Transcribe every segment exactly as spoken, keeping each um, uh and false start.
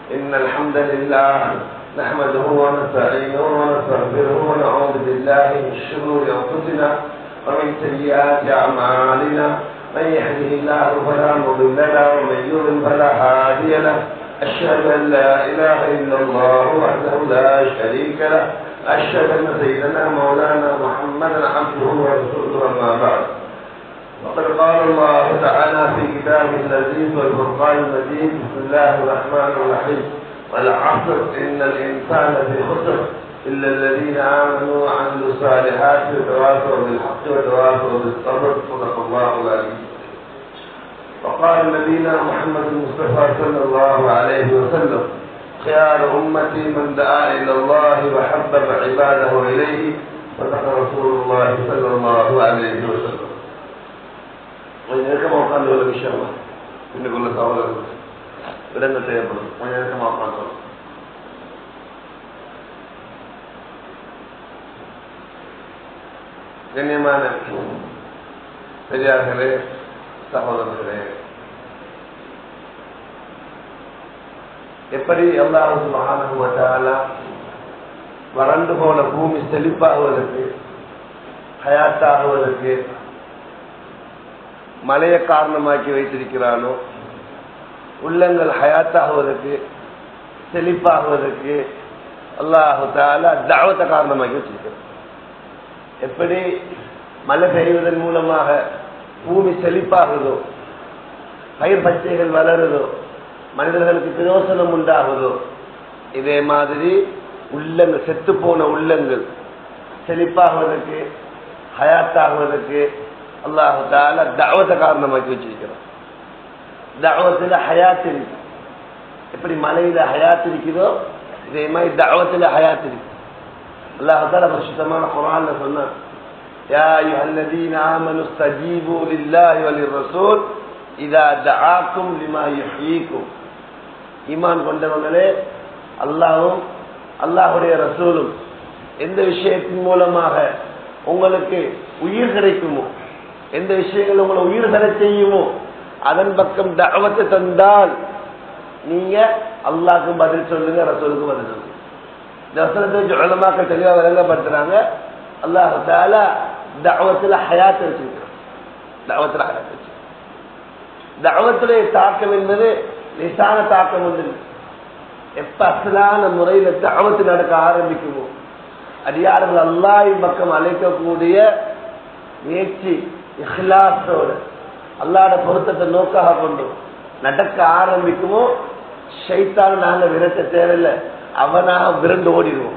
إن الحمد لله نحمده ونستعينه ونستغفره ونعوذ بالله من شرور أنفسنا ومن سيئات أعمالنا من يهده الله فلا مضل له ومن يضلل فلا هادي له أشهد أن لا إله إلا الله وحده لا شريك له أشهد أن سيدنا مولانا محمدا عبده ورسوله أما بعد وقد قال الله تعالى في كتابه العزيز والفرقان المجيد بسم الله الرحمن الرحيم والعصر إن الإنسان في خسر إلا الذين آمنوا وعملوا الصالحات وتواصوا بالحق وتواصوا بالصبر صدق الله العليم. وقال نبينا محمد المصطفى صلى الله عليه وسلم خيار أمتي من دعا إلى الله وحبب عباده إليه صدق رسول الله صلى الله عليه وسلم. கொஞ்சம் நெருக்கமாக உட்காந்து ஒரு விஷயம் இன்னைக்குள்ள சகோதரர்கள் இடங்கள் தேவைப்படும். கொஞ்சம் நெருக்கமாக உட்காந்து கண்ணியமான பெரியார்களே சகோதரர்களே, எப்படி அல்லாஹ் சுப்ஹானஹு வ தஆலா வறண்டு போன பூமி செழிப்பாகுவதற்கு ஹயாத்தாகுவதற்கு மழையை காரணமாக்கி வைத்திருக்கிறானோ, உள்ளங்கள் ஹயாத்தாகுவதற்கு செழிப்பாகுவதற்கு அல்லாஹு தஆலா தஅவத்தை காரணமாக்கி வச்சிருக்கிறார். எப்படி மழை பெய்வதன் மூலமாக பூமி செழிப்பாகுதோ, பயிர் பச்சைகள் வளருதோ, மனிதர்களுக்கு பிரயோசனம் உண்டாகுதோ, இதே மாதிரி உள்ளங்கள் செத்து போன உள்ளங்கள் செழிப்பாகுவதற்கு ஹயாத்தாகுவதற்கு அல்லாஹு தஆலா தஅவத்தை காரணமாக்கி வச்சிருக்கிறார். தஅவத்துல ஹயாத் இருக்கு. எப்படி மலையில ஹயாத் இருக்குதோ இதே மாதிரி தஅவத்துல ஹயாத் இருக்கு. அல்லாஹ் தஆலா பரிசுத்தமான குர்ஆன்ல சொன்னார், யா அய்யுஹல்லதீன ஆமனு ஸ்தஜீபு லில்லாஹி வ லிர்ரசூல் இதா தஆக்கும் லிமா யுஹ்யீக்கும். ஈமான் கொண்டவங்களே, அல்லாஹ்வும் அல்லாஹ்வுடைய ரசூலும் எந்த விஷயத்தின் மூலமாக உங்களுக்கு உயிர் கிடைக்குமோ, எந்த விஷயங்கள் உங்களை உயிர் தர செய்யுமோ அதன் பக்கம் தஅவத்தை தந்தால் நீங்க அல்லாஹ்க்கு பதில் சொல்லுங்க, ரசூலுக்கு பதில் சொல்லுங்க. இந்த வசனத்தை உலமாக்கள் தெளிவாக விளங்கப்படுத்துறாங்க. அல்லாஹ் தஆலா தஅவத்துல ஹயாத் வச்சிருக்கிறார். தஅவத்துல ஹயாத் வச்சு தஅவத்துடைய தாக்கம் என்பது லேசான தாக்கம் வந்து எப்ப அசலான முறையில தஅவத்து நடக்க ஆரம்பிக்குமோ, அடியார்கள் அல்லாஹ்வின் பக்கம் அழைக்கக்கூடிய முயற்சி இஹ்லாஸோடு அல்லாஹ்வுடைய பொருத்தத்தை நோக்காக கொண்டு நடக்க ஆரம்பிக்குமோ, ஷைத்தான் நாங்க விரட்ட தேவையில்லை, அவனாக விரண்டு ஓடிடுவோம்.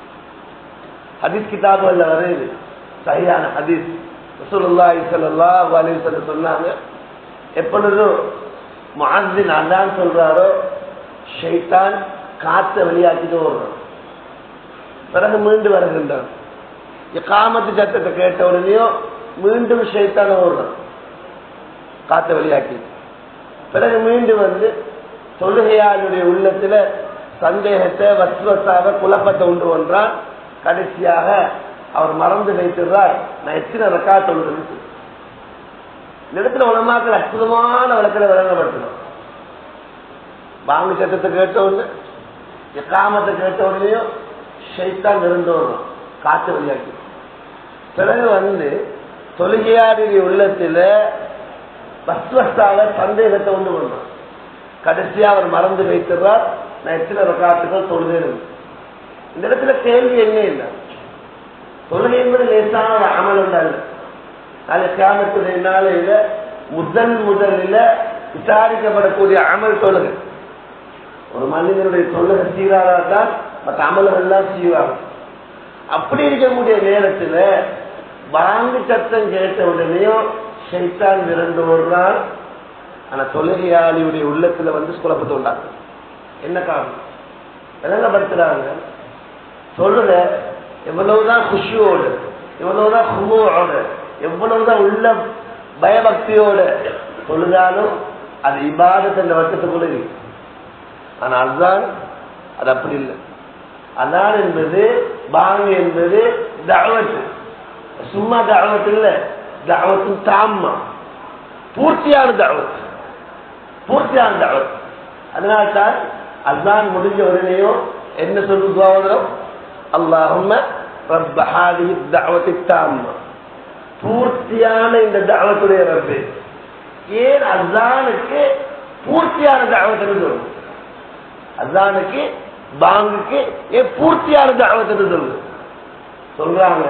ஹதீஸ் கிதாபுகள்ல வருது, சஹீஹான ஹதீஸ். ரசூலுல்லாஹி ஸல்லல்லாஹு அலைஹி வஸல்லம் சொன்னாங்க, எப்பொழுதும் முஅஸ்ஸின் அதான் சொல்றாரோ ஷைத்தான் காற்றை வெளியாக்கிட்டு ஓடுறான், பிறகு மீண்டு வருகின்றான். இகாமத்து சத்தத்தை கேட்ட உடனேயோ மீண்டும் ஷைத்தான் ஓடுறான், காற்றை வெளியாக்கி. பிறகு மீண்டும் வந்து தொழுகையாளுடைய உள்ளத்துல சந்தேகத்தை வஸ்வசாக குழப்பத்தை உண்டு பண்றான். கடைசியாக அவர் மறந்து வைத்திருந்தார், நான் எத்தனை ரக்கா தொழுகிறேன். இந்த இடத்துல உலமாக்கள் அற்புதமான வழக்கில் விளங்கப்படுத்தணும். பாங்கு சத்தத்தை கேட்ட உடனே இகாமத்தை கேட்ட உடனேயும் ஷைத்தான் நிறந்து வரும், காற்று வழியாக்கி. பிறகு வந்து தொழுகையாளுடைய உள்ளத்துல வஸ்வசாக சந்தேகத்தை உண்டு பண்றான். கடைசியா அவர் மறந்து வைத்திருந்தார், நான் எத்தனை ரக்காத்துக்கள் தொழுதேன். இந்த இடத்துல கேள்வி என்ன இல்லை, தொழுகை என்பது லேசான அமல் உண்டாங்க. நாளை கியாமத்துடைய நாளையில முதல் முதலில் விசாரிக்கப்படக்கூடிய அமல் தொழுகை. ஒரு மனிதனுடைய தொழுகை சீராதான் மற்ற அமல்கள் எல்லாம் சீராகும். அப்படி இருக்கக்கூடிய நேரத்தில் வாங்கு சத்தம் கேட்ட உடனேயும் ஷைத்தான் விரண்டு ஓடுறான். ஆனா தொழுகையாளியுடைய உள்ளத்துல வந்து குழப்பத்தை உண்டாக்கு. என்ன காரணம் விளங்கப்படுத்துறாங்க, தொழுக எவ்வளவுதான் குஷியோடு, எவ்வளவுதான் குமுவோடு, எவ்வளவுதான் உள்ள பயபக்தியோட தொழுதாலும் அது இபாதத் என்ற வட்டத்துக்குள்ள இருக்கு. ஆனா அதுதான் அது அப்படி இல்லை. அதான் என்பது பாங்கு என்பது தஅவத், சும்மா தஅவத் இல்லை, தஅவத்து தாம்மா, பூர்த்தியான தஅவத், பூர்த்தியான தஅவத். அதனால்தான் அல்லாஹ் முடிஞ்ச உடனேயோ என்ன சொல்லு துஆ ஓதுறோம்? அல்லாஹும்ம ரப்ப ஹாதிஹி தஅவத்தி தாம்மா, பூர்த்தியான இந்த தஅவத்துடைய ரப்பே. ஏன் அல்லாஹ்வுக்கு பூர்த்தியான தஅவத் சொல்லுங்க? அல்லாஹ்வுக்கு பாங்குக்கு ஏன் பூர்த்தியான தஅவத் சொல்லுங்க? சொல்றாங்க,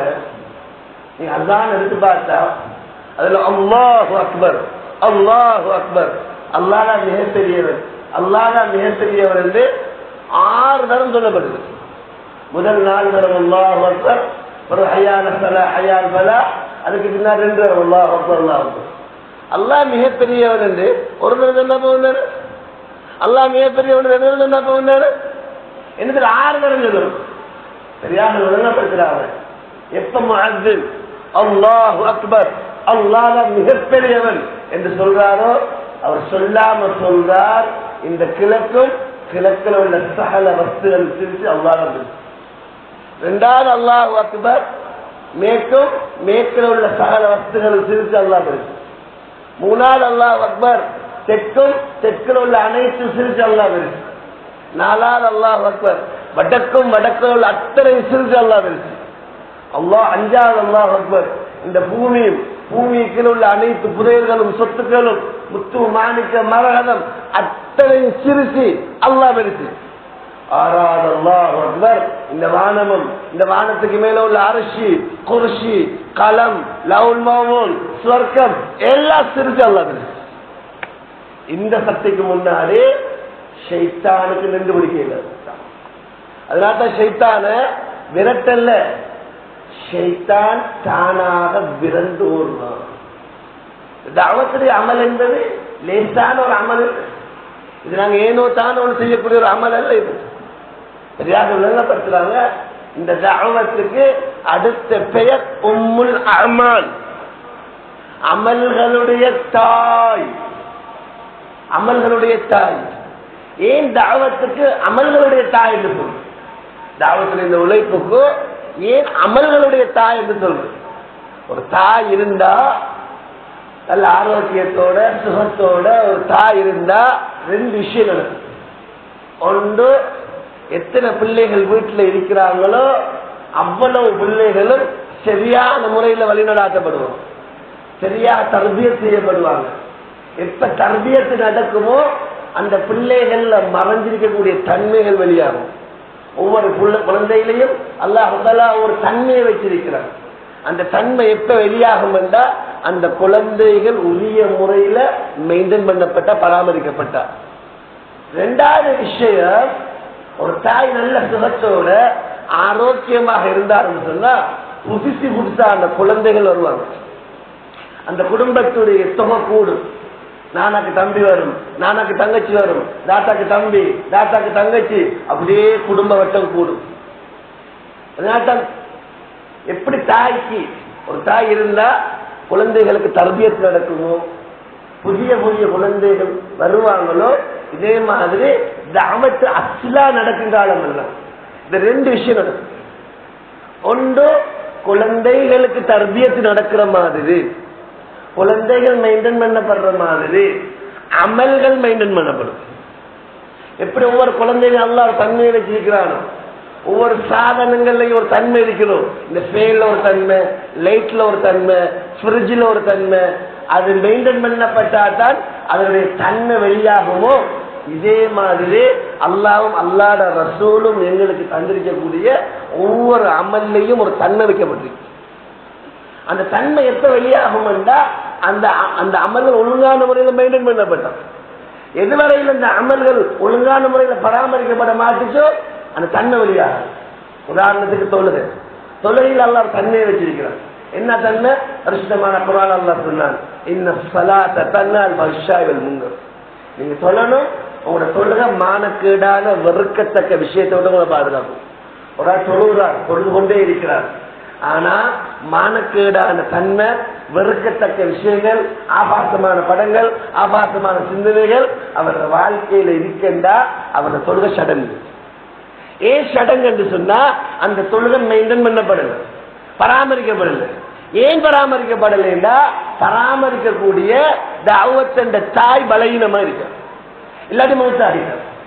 நீ அல்லாஹ் எடுத்து பார்த்தா அதுல அல்லாஹு அக்பர் அல்லாஹு அக்பர், அல்லாஹ் தான் மிகப்பெரியவர், அல்லாஹ் தான் மிகப்பெரியவர் என்று ஆறு தரம் சொல்லப்படுது. முதல் நாலு தரம் அல்லாஹு அக்பர், ஒரு ஹய்யால் ஸலா ஹய்யால் ஃபலா, அதுக்கு பின்னால் ரெண்டு தரம் அல்லாஹு அக்பர் அல்லாஹு அக்பர். அல்லாஹ் மிகப்பெரியவர் என்று ஒரு தரம் சொன்னா போனாரு, அல்லாஹ் மிகப்பெரியவர் ரெண்டு தரம் சொன்னா போனாரு, என்ன ஆறு தரம் சொல்லணும். சரியாக விளங்கப்படுத்துறாங்க. எப்ப முஅஸ்ஸின் அல்லாஹு அக்பர் அல்லாஹ் தான் மிகப்பெரியவன் என்று சொல்றாரோ அவர் சொல்லாம சொல்றார், இந்த கிழக்கும் கிழக்கில் உள்ள சகல வஸ்துகள் சிரித்து அல்லாஹ் தான். இரண்டாவது அல்லாஹு அக்பர், மேற்கும் மேற்கில் உள்ள சகல வஸ்துகள் சிரித்து அல்லாஹ் இருக்கு. மூணாவது அல்லாஹு அக்பர், தெற்கும் தெற்கில் உள்ள அனைத்து சிரித்து அல்லாஹ் இருக்கு. நாலாவது அல்லாஹு அக்பர், வடக்கும் வடக்கில் உள்ள அத்தனை சிரித்து அல்லாஹ் இருக்கு. அல்லாஹ் அஞ்சாவது அல்லாஹு அக்பர், இந்த பூமியும் பூமிக்கு உள்ள அனைத்து புதையல்களும் சொத்துக்களும் முத்து மாணிக்க மரகதம் அத்தனையும் சிரிச்சு அல்லாஹ் இருக்கு. ஆறாவது அல்லாஹு அக்பர், இந்த வானமும் இந்த வானத்துக்கு மேல உள்ள அரிசி குர்சி கலம் லவுல் மௌல் சுவர்க்கம் எல்லாம் சிரிச்சு அல்லாஹ் இருக்கு. இந்த சக்திக்கு முன்னாடி ஷைத்தானுக்கு நின்று பிடிக்கல. அதனால்தான் ஷைத்தான விரட்டல்ல, ஷைத்தான் தானாக விரண்டு ஓடுவான். தஅவத்துடைய அமல் என்பது லேசான ஒரு அமல். இது நாங்க ஏனோ தானோ செய்யக்கூடிய ஒரு அமல் அல்ல. இது சரியாக விளங்கப்படுத்துறாங்க. இந்த தஅவத்துக்கு அடுத்த பெயர் உம்முல் அமால், அமல்களுடைய தாய். அமல்களுடைய தாய். ஏன் தஅவத்துக்கு அமல்களுடைய தாய் என்று சொல்றது? தஅவத்துடைய இந்த உழைப்புக்கு ஏன் அமல்களுடைய தாய் என்று சொல்றது? ஒரு தாய் இருந்தா நல்ல ஆரோக்கியத்தோட சுகத்தோட ஒரு தாய் இருந்தா ரெண்டு விஷயம் நடக்கும். ஒன்று, எத்தனை பிள்ளைகள் வீட்டில் இருக்கிறாங்களோ அவ்வளவு பிள்ளைகளும் சரியான முறையில் வழிநடாத்தப்படுவாங்க, சரியா தர்பியத் செய்யப்படுவாங்க. எப்ப தர்பியத்து நடக்குமோ அந்த பிள்ளைகள்ல மறைஞ்சிருக்கக்கூடிய தன்மைகள் வெளியாகும். ஒவ்வொரு குழந்தையிலையும் அல்லாஹ் தஆலா ஒரு தன்மையை வச்சிருக்கிறார். அந்த தன்மை எப்ப வெளியாகும் என்றால் அந்த குழந்தைகள் உரிய முறையில மெயின்டைன் பண்ணப்பட்ட பராமரிக்கப்பட்ட. இரண்டாவது விஷயம், ஒரு தாய் நல்ல சுகத்தோட ஆரோக்கியமாக இருந்தாருன்னு சொன்னா புதுசு புதுசா அந்த குழந்தைகள் வருவாங்க. அந்த குடும்பத்துடைய தொகை கூடும். நானாக்கு தம்பி வரும், நானாக்கு தங்கச்சி வரும், தாத்தாக்கு தம்பி, தாத்தாக்கு தங்கச்சி, அப்படியே குடும்ப வட்டம் கூடும். அதனால்தான் எப்படி தாய்க்கு ஒரு தாய் இருந்தா குழந்தைகளுக்கு தர்பியத்து நடக்குமோ, புதிய புதிய குழந்தைகள் வருவாங்களோ, இதே மாதிரி தஅவத் அஸ்லா நடக்கும் காலம் எல்லாம் இந்த ரெண்டு விஷயம் நடக்கும். ஒன்று, குழந்தைகளுக்கு தர்பியத்து நடக்கிற மாதிரி, குழந்தைகள் மெயின்டைன் பண்ணப்படுற மாதிரி அமல்கள் மெயின்டைன் பண்ணப்படும். எப்படி ஒவ்வொரு குழந்தைகள் அல்லாஹ் தன்மையை வச்சிருக்கிறானோ, ஒவ்வொரு சாதனங்கள்லையும் ஒரு தன்மை இருக்கணும். இந்த ஃபேன்ல ஒரு தன்மை, லைட்ல ஒரு தன்மை, ஃப்ரிட்ஜில் ஒரு தன்மை, அது மெயின்டைன் பண்ணப்பட்டால்தான் அதனுடைய தன்மை வெளியாகுமோ. இதே மாதிரி அல்லாஹ்வும் அல்லாஹ்ட ரசூலும் எங்களுக்கு தந்திருக்கக்கூடிய ஒவ்வொரு அமல்லையும் ஒரு தன்மை வைக்கப்பட்டிருக்கு. அந்த தன்மை எப்ப வெளியாகும் என்றா அந்த அந்த அமல்கள் ஒழுங்கான முறையில் மெயின்டைன் பண்ணப்பட்டோம். எதுவரையில் இந்த அமல்கள் ஒழுங்கான முறையில் பராமரிக்கப்பட மாட்டுச்சோ அந்த தன்மை வெளியாகும். உதாரணத்துக்கு தொழுகை, தொழுகையில் அல்லாஹ் தன்மையை வச்சிருக்கிறான். என்ன தன்மை? பரிசுத்தமான குர்ஆன் அல்லாஹ் சொன்னான், இன்ன ஸலாத்த தன்ஹல் ஃபஹ்ஷாஇ வல் முன்கர். நீங்க சொல்லணும், உங்களோட தொழுகை மானக்கேடான வெறுக்கத்தக்க விஷயத்தோட உங்களை பாதுகாக்கும். ஒரு ஆள் தொழுகிறார், தொழுது கொண்டே இருக்கிறார், ஆனா மானக்கேடான தன்மை, வெறுக்கத்தக்க விஷயங்கள், ஆபாசமான படங்கள், ஆபாசமான சிந்தனைகள் அவரது வாழ்க்கையில இருக்கின்றா அவரது தொழுகை சடங்கு. ஏன் சடங்கு என்று சொன்னா அந்த தொழுகை மெயின்டைன் பண்ணப்படல, பராமரிக்கப்படல. ஏன் பராமரிக்கப்படலைன்னா பராமரிக்கக்கூடிய தஅவத் என்ற தாய் பலகீனமா இருக்க, இல்லாட்டி மௌத்தாகிட்டார்.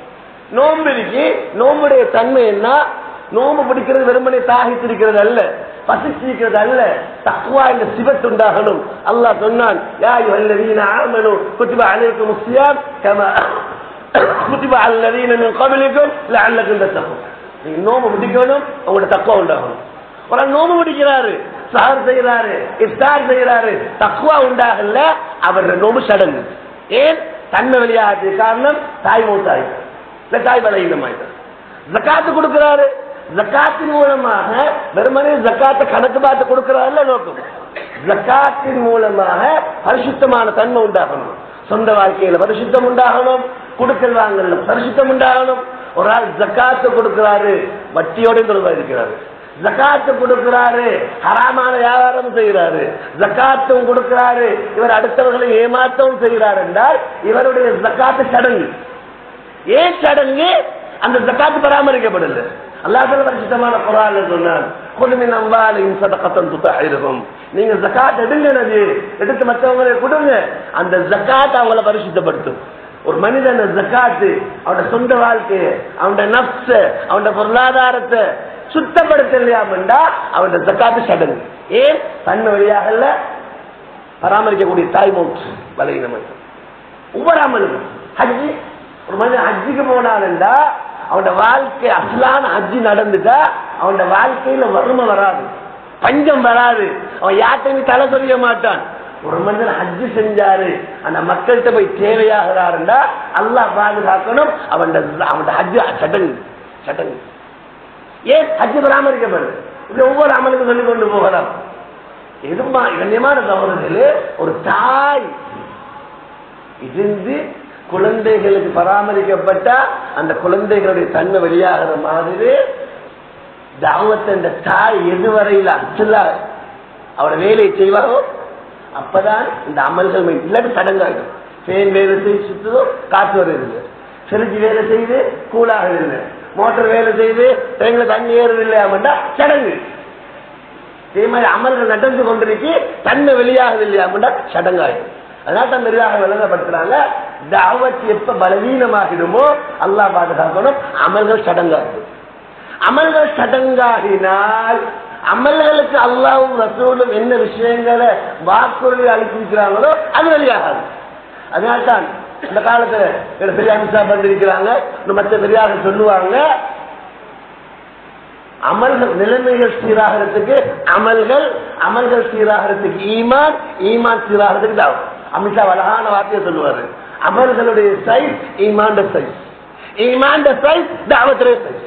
நோம்பிக்கு நோம்புடைய தன்மை என்ன? நோம்பு பிடிக்கிறது வெறுமனே தாகித்திருக்கிறது அல்ல, பசிச்சிருக்கிறது அல்ல, தக்வா என்ற சிவத்து உண்டாகணும். அல்லாஹ் சொன்னான், யா அய்யுஹல்லதீன ஆமனூ குத்திப அலைக்குமுஸ் ஸியாம் கமா குத்திப அலல்லதீன மின் கப்லிக்கும் லஅல்லக்கும் தத்தகூன். நீங்க நோம்பு பிடிக்கணும், உங்களோட தக்வா உண்டாகணும். ஒரு நோம்பு பிடிக்கிறாரு, சஹர் செய்யறாரு, இஃப்தார் செய்யறாரு, தக்வா உண்டாகல, அவருடைய நோம்பு சடங்கு. ஏன்? தன்மை வெளியாகிறது காரணம் தாய் மூத்தாய் இல்ல தாய் பலகீனமாயிட்டார். ஜக்காத்து கொடுக்கிறாரு, ஜக்காத்தின் மூலமாக வெறுமனே ஜக்காத்தை கணக்கு பார்த்து கொடுக்கிறாருல நோக்கம். ஜக்காத்தின் மூலமாக பரிசுத்தமான தன்மை உண்டாகணும், சொந்த வாழ்க்கையில பரிசுத்தம் உண்டாகணும், கொடுக்கல் வாங்கல பரிசுத்தம் உண்டாகணும். ஒரு ஆள் ஜக்காத்து கொடுக்கிறாரு, வட்டியோட தொடர்பா இருக்கிறாரு, ஜக்காத்து கொடுக்கிறாரு, ஹராமான வியாபாரம் செய்கிறாரு, ஜக்காத்தும் கொடுக்கிறாரு, இவர் அடுத்தவர்களை ஏமாற்றவும் செய்கிறார் என்றால் இவருடைய ஜக்காத்து சடங்கு. ஏன் சடங்கு? அந்த ஜக்காத்து பராமரிக்கப்படல. அல்லாஹ் பரிசுத்தமான குர்ஆன்ல சொன்னான், குல் மின் அம்வாலிஹிம் ஸதகத்தன் துதஹிருஹும். நீங்க ஜகாத் எடுங்க நபி, எடுத்து மற்றவங்களுக்கு கொடுங்க, அந்த ஜகாத் அவங்களை பரிசுத்தப்படுத்தும். ஒரு மனிதன் ஜகாத்து அவனோட சொந்த வாழ்க்கையை, அவனோட நஃப்ஸ, அவனோட பொருளாதாரத்தை சுத்தப்படுத்தலையாமண்டா அவனோட ஜகாத்து சடங்கு. ஏன்? தன்மை வழியாக பராமரிக்கக்கூடிய தாய் மௌத் பலகீனமாக ஒவ்வொரு அமலும். ஹஜ்ஜி, ஒரு மனிதன் ஹஜ்ஜிக்கு போனான்டா அவனோட வாழ்க்கை அசலான ஹஜ்ஜி நடந்துட்டா அவனோட வாழ்க்கையில வறுமை வராது, பஞ்சம் வராது, அவன் யார்ட்டையும் தலை சொல்ல மாட்டான். ஒரு மனிதன் ஹஜ்ஜி செஞ்சாரு, அந்த மக்கள்கிட்ட போய் தேவையாகிறாருண்டா அல்லாஹ் பாதுகாக்கணும் அவன் அவனோட ஹஜ்ஜி சடங்கு சடங்கு. ஏன்? ஹஜ்ஜி பராமரிக்கப்படுது. இப்படி ஒவ்வொரு அமலுக்கும் சொல்லிக் கொண்டு போகலாம். எதுமா கண்ணியமான சகோதரர்களே, ஒரு தாய் இருந்து குழந்தைகளுக்கு பராமரிக்கப்பட்ட அந்த குழந்தைகளுடைய தன்மை வெளியாகிற மாதிரி தாவத்தை அந்த தாய் எதுவரையில் அச்சலா அவட வேலையை செய்வாரோ அப்பதான் இந்த அமல்கள் இல்லாட்டி சடங்காகும். ஃபேன் வேலை செய்து சுற்றுதோ காற்று வருது, செலுத்தி வேலை செய்து கூலாக இல்லை, மோட்டர் வேலை செய்து தேங்களை தண்ணி ஏறுது இல்லையாமண்டா சடங்கு. இதே மாதிரி அமல்கள் நடந்து கொண்டிருக்கு, தன்மை வெளியாகுது இல்லையாமண்டா சடங்காகும். அதனால தான் நிறையாக விளங்கப்படுத்துறாங்க, தாவத் எப்ப பலவீனமாகிடுமோ அல்லாஹ் பாதுகாக்கணும், அமல்கள் சடங்காகும். அமல்கள் சடங்காகினால் அமல்களுக்கு அல்லாஹ்வும் ரசூலும் என்ன விஷயங்களை வாக்குறுதி அளித்திருக்கிறாங்களோ அது வெளியாகாது. அதனால்தான் இந்த காலத்துல பெரிய அம்சா பண்ணிருக்கிறாங்க, மற்ற பெரியார்கள் சொல்லுவாங்க, அமல்கள் நிலைமைகள் சீராகிறதுக்கு அமல்கள், அமல்கள் சீராகிறதுக்கு ஈமான், ஈமான் சீராகிறதுக்கு தாவத். அமித்ஷா அழகான வார்த்தையை சொல்லுவாரு, அமல்களுடைய சைஸ் ஈமான் சைஸ், ஈமான் சைஸ் தாவத்துடைய சைஸ்.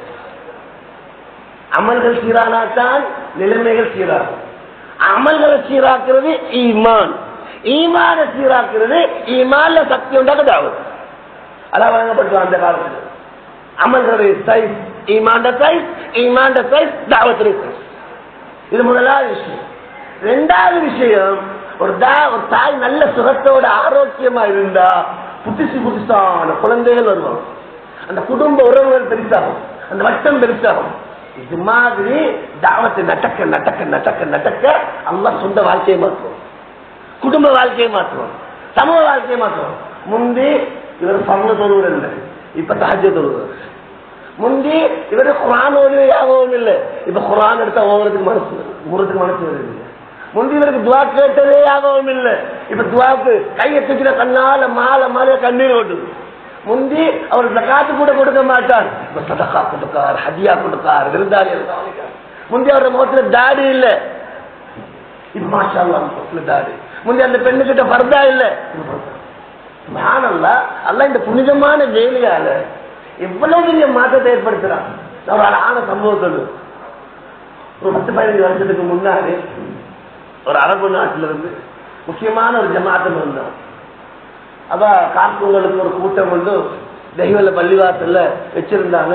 அமல்கள் சீரானாத்தான் நிலைமைகள் சீராகும். அமல்களை சீராக்குறது ஈமான், ஈமான சீராக்குறது ஈமான்ல சக்தி உண்டாக தாவத். அதான் வழங்கப்பட்டு அந்த காலத்தில் அமல்களுடைய சைஸ் ஈமான் சைஸ், ஈமான் சைஸ் தாவத்துடைய சைஸ். இது முதலாவது விஷயம். ரெண்டாவது விஷயம், ஒரு ஒரு தாய் நல்ல சுகத்தோட ஆரோக்கியமா இருந்தா புதுசு புதுசான குழந்தைகள் வருவாங்க, அந்த குடும்ப உறவுகள் பெருசாகும், அந்த வட்டம் பெருசாகும். இது மாதிரி தாவத்தை நட்டக்க நட்டக்க நட்டக்க நட்டக்க அல்லாஹ் சொந்த வாழ்க்கையை மாற்றுவோம், குடும்ப வாழ்க்கையை மாற்றுவோம், சமூக வாழ்க்கையை மாற்றுவோம். முந்தி இவர் பங்கு தொழுவர் இல்லை, இப்ப தஹஜ்ஜுத் தொழுவர். முந்தி இவர் குர்ஆன் ஓதுவதாகவும் இல்லை, இப்ப குர்ஆன் எடுத்தா ஓதுறதுக்கு மனசு முறதுக்கு மனசு வருது. முந்தி இவருக்கு துவா கேட்டதே ஆகவும் இல்லை, இப்ப துவாக்கு கையை தூக்கிற கண்ணால மாலை மாலைய கண்ணீர் ஓட்டுது. முந்தி அவர் ஜகாத்து கூட கொடுக்க மாட்டார், இப்ப சதகா கொடுக்கார், ஹதியா கொடுக்கார், விருந்தாளி. முந்தி அவருடைய முகத்துல தாடி இல்ல, இப்ப மாஷா அல்லாஹ் முகத்துல தாடி. முந்தி அந்த பெண்ணு கிட்ட பர்தா இல்ல. சுப்ஹானல்லாஹ், அல்லாஹ் இந்த புனிதமான வேலையால எவ்வளவு பெரிய மாற்றத்தை ஏற்படுத்துறான். ஒரு ஆன சம்பவம் சொல்லு. ஒரு பத்து பதினஞ்சு வருஷத்துக்கு முன்னாடி ஒரு அரபு நாட்டில இருந்து முக்கியமான ஒரு ஜமாத்தம் வந்தோம். அப்ப கார்த்தூங்களுக்கு ஒரு கூட்டம் வந்து தெய்வல்ல பள்ளிவாசல்ல வச்சிருந்தாங்க.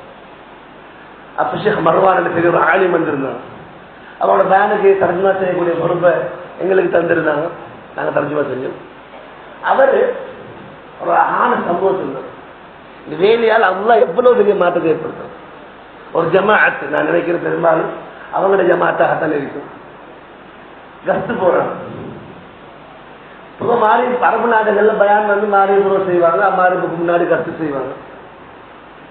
அப்ப ஷேக் மர்வான் பெரிய ஒரு ஆலிம் வந்திருந்தாங்க. அவரோட பேனுக்கு தர்ஜுமா செய்யக்கூடிய பொறுப்பை எங்களுக்கு தந்திருந்தாங்க, நாங்க தர்ஜுமா செஞ்சோம். அவரு ஒரு ஆன சம்பவம் சொன்னார். இந்த வேலையால் அல்லாஹ் எவ்வளவு பெரிய மாற்றத்தை ஏற்படுத்தும். ஒரு ஜமாஅத், நான் நினைக்கிறேன் பெரும்பாலும் அவங்களோட ஜமாத்தாகத்தான் இருக்கும். கஸ்து போறாங்க, மாறி அரபு நாடுகள்ல பயான் வந்து மாறி செய்வாங்க, அம்மாருக்கு முன்னாடி கஸ்து செய்வாங்க.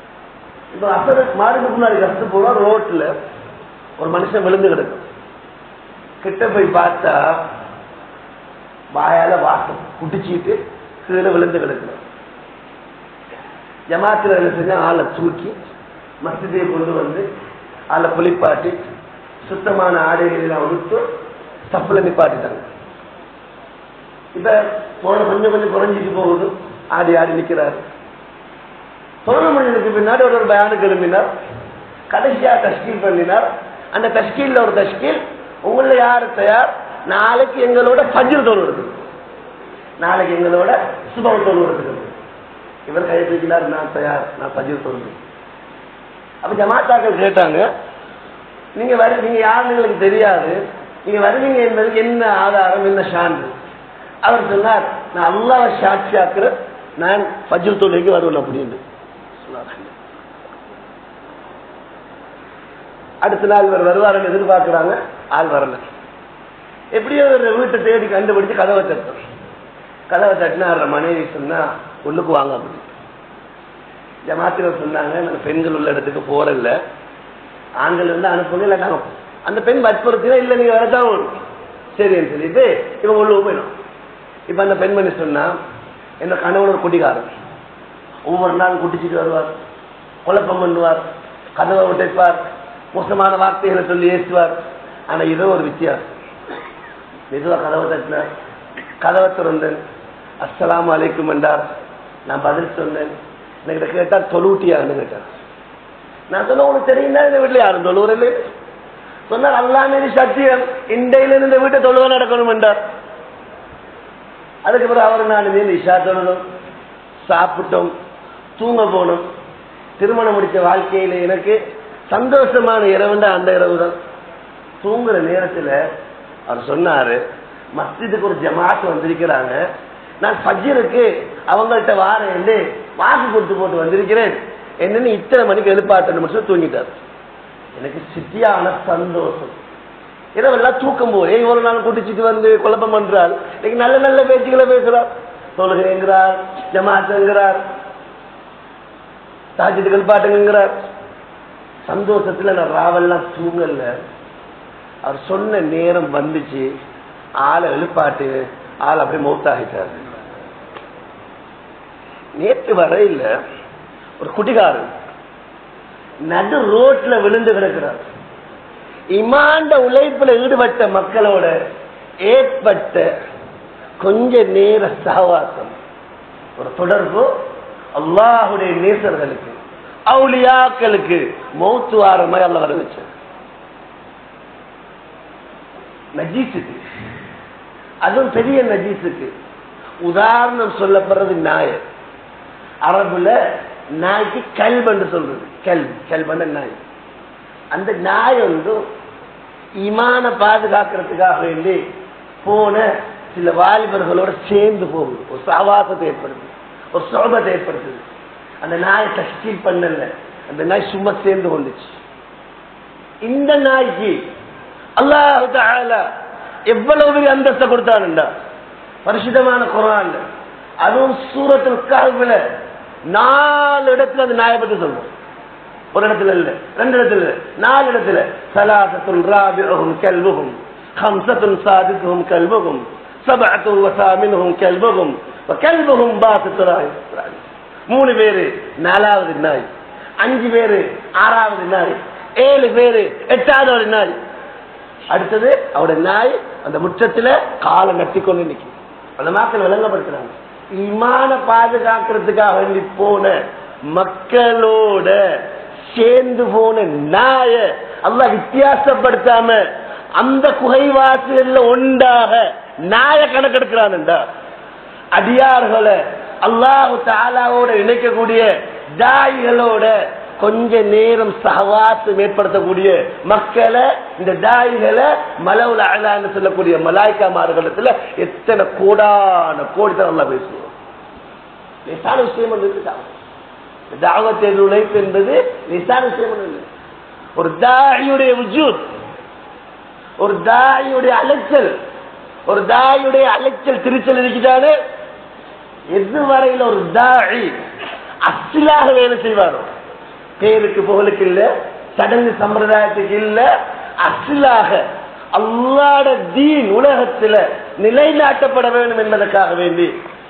இப்ப அசரு மாடுக்கு முன்னாடி கஷ்ட போனா ரோட்ல ஒரு மனுஷன் விழுந்து கிடக்கும். கிட்ட போய் பார்த்தா வாயால வாசம் குடிச்சிட்டு கீழே விழுந்து கிடக்கணும். ஜமாத்துல என்ன செஞ்சா ஆளை தூக்கி மஸ்ஜிதை கொண்டு வந்து ஆளை குளிப்பாட்டி சுத்தமான ஆடைகள் உடுத்து தப்புல நிப்பாட்டிட்டாங்க. இப்ப போன கொஞ்சம் கொஞ்சம் குறைஞ்சிட்டு போகுது. ஆடி ஆடி நிக்கிறாரு. தொழில் மனிதனுக்கு பின்னாடி ஒரு பயானுக்கு எழுப்பினார். கடைசியா தஷ்கீல் பண்ணினார். அந்த தஷ்கீல்ல ஒரு தஷ்கீல், உங்களை யாரு தயார் நாளைக்கு எங்களோட ஃபஜ்ர் தொழு இருக்குது, நாளைக்கு எங்களோட சுபஹ் தொழு இருக்குது. இவர் கையை தூக்கினார், நான் தயார், நான் ஃபஜ்ர் தொழுது. அப்ப ஜமாத்தாக்கள் கேட்டாங்க, நீங்க வரு நீங்க யாருன்னு எங்களுக்கு தெரியாது, நீங்க வருவீங்க என்பதுக்கு என்ன ஆதாரம், என்ன சான்று? அவர் சொன்னார், நான் அல்லாஹ்வை சாட்சியாக்குற, நான் ஃபஜ்ர் தொழுகைக்கு வருவேன் அப்படின்னு. அடுத்த நாள் இவர் வருவார் எதிர்பார்க்கிறாங்க, ஆள் வரல. எப்படியோ ஒரு வீட்டை தேடி கண்டுபிடிச்சு கதவை தட்டும். கதவை தட்டினா மனைவி சொன்னா உள்ளுக்கு வாங்க அப்படி. ஜமாத்தினர் சொன்னாங்க, நாங்கள் பெண்கள் உள்ள இடத்துக்கு போறதில்ல, ஆண்கள் வந்து அனுப்புங்க, இல்லை நாங்கள் அந்த பெண் வற்புறுத்தினா இல்லை நீங்க வரதான் வரும் சரின்னு சொல்லிட்டு இவங்க உள்ள போயிடும். இப்ப அந்த பெண்மணி சொன்னா, என்ன கணவன் ஒரு குட்டிக்காரன், ஒவ்வொரு நாள் குட்டிச்சிட்டு வருவார், குழப்பம் பண்ணுவார், கதவை உடைப்பார், மோசமான வார்த்தைகளை சொல்லி ஏசுவார். ஆனா இதோ ஒரு வித்தியாசம். மெதுவா கதவை தட்டினார். கதவை திறந்தேன், அஸ்ஸலாமு அலைக்கும் என்றார். நான் பதில் சொன்னேன். என்கிட்ட கேட்டார், தொழுட்டியான்னு கேட்டார். நான் சொன்ன, உனக்கு தெரியுமா இந்த வீட்டுல யாரும் தொழுவர் இல்லை சொன்னார். அல்லாஹ் மீது சத்தியம், இண்டையில இந்த வீட்டை தொழுவ நடக்கணும் என்றார். அதுக்கு பிறகு அவர் நான் மீது இஷா தொழுதும், சாப்பிட்டோம், தூங்க போனோம். திருமணம் முடிச்ச வாழ்க்கையில எனக்கு சந்தோஷமான இரவுண்டா அந்த இரவு தான். தூங்குற நேரத்தில் அவர் சொன்னாரு, மஸ்ஜிதுக்கு ஒரு ஜமாத் வந்திருக்கிறாங்க, நான் ஃபஜ்ருக்கு அவங்கள்ட்ட வாரேன், வாக்கு கொடுத்து போட்டு வந்திருக்கிறேன், என்னன்னு இத்தனை மணிக்கு எழுப்பாட்டணும் சொல்லி தூங்கிட்டார். எனக்கு சித்தியான சந்தோஷம். இரவெல்லாம் தூக்கம் போய் ஒரு நாள் கூட்டிச்சிட்டு வந்து குழப்பம் பண்றாள். இன்னைக்கு நல்ல நல்ல பேச்சுக்களை பேசுறார், தொழுகிறேங்கிறார், ஜமாத்துங்கிறார், தாஜத்துக்கு பாட்டுங்கிறார். சந்தோஷத்துல நான் ராவெல்லாம் தூங்கல. அவர் சொன்ன நேரம் வந்துச்சு, ஆளை எழுப்பாட்டு ஆள் அப்படியே மௌத்தாகிட்டார். நேற்று வரையில் ஒரு குடிகாரன் நடு ரோட்ல விழுந்து கிடக்கிறார். இமாண்ட உழைப்புல ஈடுபட்ட மக்களோட ஏற்பட்ட கொஞ்ச நேர சகவாசம், ஒரு தொடர்பு அல்லாஹுடைய நேசர்களுக்கு, அவுலியாக்களுக்கு மௌத்து வார மாதிரி அல்ல வர வச்ச. நஜீசுக்கு, அதுவும் பெரிய நஜீசுக்கு உதாரணம் சொல்லப்படுறது நாய். அரபுல நாய்க்கு கல்ப் என்று சொல்றது. கல்ப் கல்பண்ட நாய். அந்த நாய் வந்து ஈமான பாதுகாக்கிறதுக்காக வேண்டி போன சில வாலிபர்களோட சேர்ந்து போகுது, ஒரு சவாசத்தை ஏற்படுது, ஒரு சோபத்தை ஏற்படுத்துது. அந்த நாயை தஷ்கீல் பண்ணல, அந்த நாய் சும்மா சேர்ந்து கொண்டுச்சு. இந்த நாய்க்கு அல்லாஹ் தஆலா எவ்வளவு பெரிய அந்தஸ்தை கொடுத்தான்டா பரிசுத்தமான குர்ஆன்ல, அதுவும் சூரத்துல் கஹ்ஃப்ல நாலு இடத்துல அந்த நாயை பத்தி சொல்றோம். ஒரு இடத்துல இல்ல, ரெண்டு இடத்துல இல்ல, நாலு இடத்துல. ஸலாத்துல் ராபிஉஹும் கல்புஹும், ஹம்ஸத்துன் சாதிஸுஹும் கல்புஹும், சபஅத்து வஸாமினுஹும் கல்புஹும் வகல்புஹும் பாஸித்து ராஹி. மூணு பேரு நாலாவது நாய், அஞ்சு பேரு ஆறாவது நாய், ஏழு பேரு எட்டாவது நாய். அடுத்தது அவருடைய நாய் அந்த முற்றத்துல காலை நட்டிக்கொண்டு நிற்கும். அந்த மக்கள் விளங்கப்படுத்துறாங்க, ஈமான பாதுகாக்கிறதுக்காக வேண்டி போன மக்களோட சேர்ந்து போன நாய அல்லாஹ் வித்தியாசப்படுத்தாம அந்த குகைவாசிகள் ஒன்றாக நாய கணக்கெடுக்கிறான்டா. அடியார்களை அல்லாஹ் தஆலாவோட இணைக்கக்கூடிய தாயிகளோட கொஞ்ச நேரம் சஹவாத்து ஏற்படுத்தக்கூடிய மக்களை, இந்த தாயிகளை மலவுல் அலான்னு சொல்லக்கூடிய மலாய்க்காமார்களிடத்துல எத்தனை கோடான கோடி தான் நல்லா பேசுவோம். லேசான விஷயம் இருக்காங்க. தாவத்தின் உழைப்பு என்பது லேசான விஷயம் இல்லை. ஒரு தாயியுடைய வஜூத், ஒரு தாயியுடைய அலைச்சல், ஒரு தாயியுடைய அலைச்சல் திருச்சல் இருக்கிறாரு. எது வரையில் ஒரு தாயி அசிலாக வேலை செய்வாரோ, பேருக்கு புகழுக்கு இல்ல, சடங்கு சம்பிரதாயத்துக்கு இல்ல, அஸ்லாக அல்லாஹ்ட தீன் உலகத்தில் நிலைநாட்டப்பட வேண்டும் என்பதற்காக வேண்டி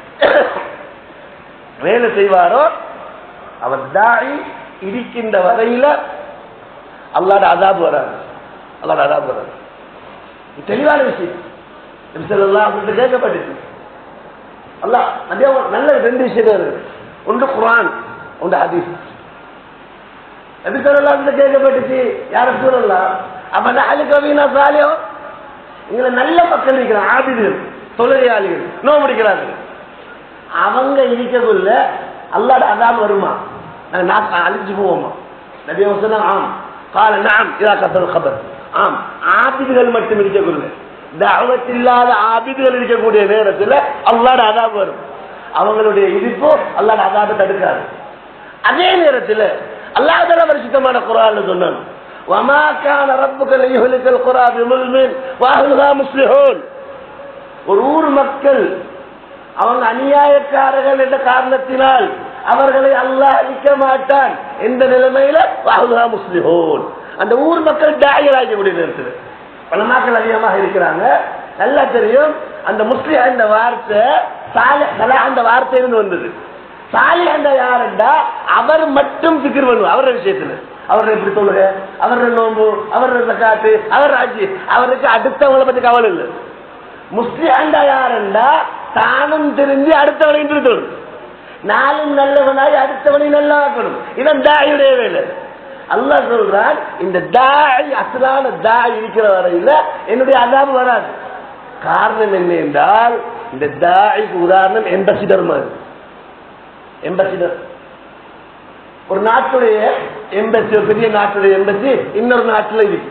வேலை செய்வாரோ அவர் தாய் இருக்கின்ற வரையில அல்லாஹ்ட அதாபு வராது. அல்லாஹ்ட அதாபு வராது. தெளிவான விஷயம். கேட்கப்பட்டுச்சு அல்லாஹ் நல்ல ரெண்டு விஷயம் இருக்கு. ஒன்று குர்ஆன், ஒன்று ஹதீஸ். நபி ஸல்லல்லாஹு அலைஹி வஸல்லம் கேட்கப்பட்டுச்சு, யா ரசூலல்லாஹ் அப்ப நஹலு கவீனா சாலிஹ், இங்க நல்ல மக்கள் இருக்கிறாங்க, ஆபிதுகள், தொழுகையாளிகள், நோன்பு பிடிக்கிறார்கள், அவங்க இருக்கக்குள்ள அல்லாஹ்ட அதாப் வருமா? நாங்க அழிஞ்சு போவோமா? நபி சொன்னாங்க ஆம். கால நஅம் இதா கஸல் கபர். ஆம், ஆபிதுகள் மட்டும் இருக்கக்குள்ள, தஅவத் இல்லாத ஆபிதுகள் இருக்கக்கூடிய நேரத்தில் அல்லாஹ்ட அதாப் வரும். அவங்களுடைய இருப்பு அல்லாஹ்ட அதாபை தடுக்காது. அதே நேரத்தில் அல்லாஹ் தஆலா பரிசுத்தமான குர்ஆன்ல சொன்னான், வமா கான ரப்புக லியுஹ்லிகல் குரா பிமுல்மின் வஅஹ்லுஹா முஸ்லிஹூன். ஒரு ஊர் மக்கள் அவங்க அநியாயக்காரர்கள் என்ற காரணத்தினால் அவர்களை அல்லாஹ் அழிக்க மாட்டான் என்ற நிலைமையில வஅஹ்லுஹா முஸ்லிஹூன். அந்த ஊர் மக்கள் தாயிராக கூடிய நேரத்தில் பல மக்கள் அதிகமாக இருக்கிறாங்க. நல்லா தெரியும் அந்த முஸ்லிஹ் என்ற வார்த்தை சாலிஹ் சலாஹ் என்ற வார்த்தையிலிருந்து வந்தது. சாலிஹ் என்ற யாருண்டா அவர் மட்டும் திக்ர் பண்ணுவார். அவருடைய விஷயத்துல அவர் எப்படி சொல்லுங்க, அவருடைய நோன்பு, அவருடைய ஜகாத்து, அவர் ஹஜ், அவருக்கு அடுத்தவங்களை பத்தி கவலை இல்லை. முஸ்லிஹ் யாருண்டா தானும் தெரிஞ்சு அடுத்தவனையும் திருத்தணும், நானும் நல்லவனாய் அடுத்தவனை நல்லாக்கணும். இவன் தாயுடைய வேலை. அல்லாஹ் சொல்றான், இந்த தாய் அசலான தாய் இருக்கிற வரையில என்னுடைய அதாபு வராது. காரணம் என்ன என்றால், இந்த தாய்க்கு உதாரணம் எம்பசிடர் மாதிரி. எம்பசிடர் ஒரு நாட்டுடைய எம்பசி, பெரிய நாட்டுடைய எம்பசி இன்னொரு நாட்டுல இருக்கு.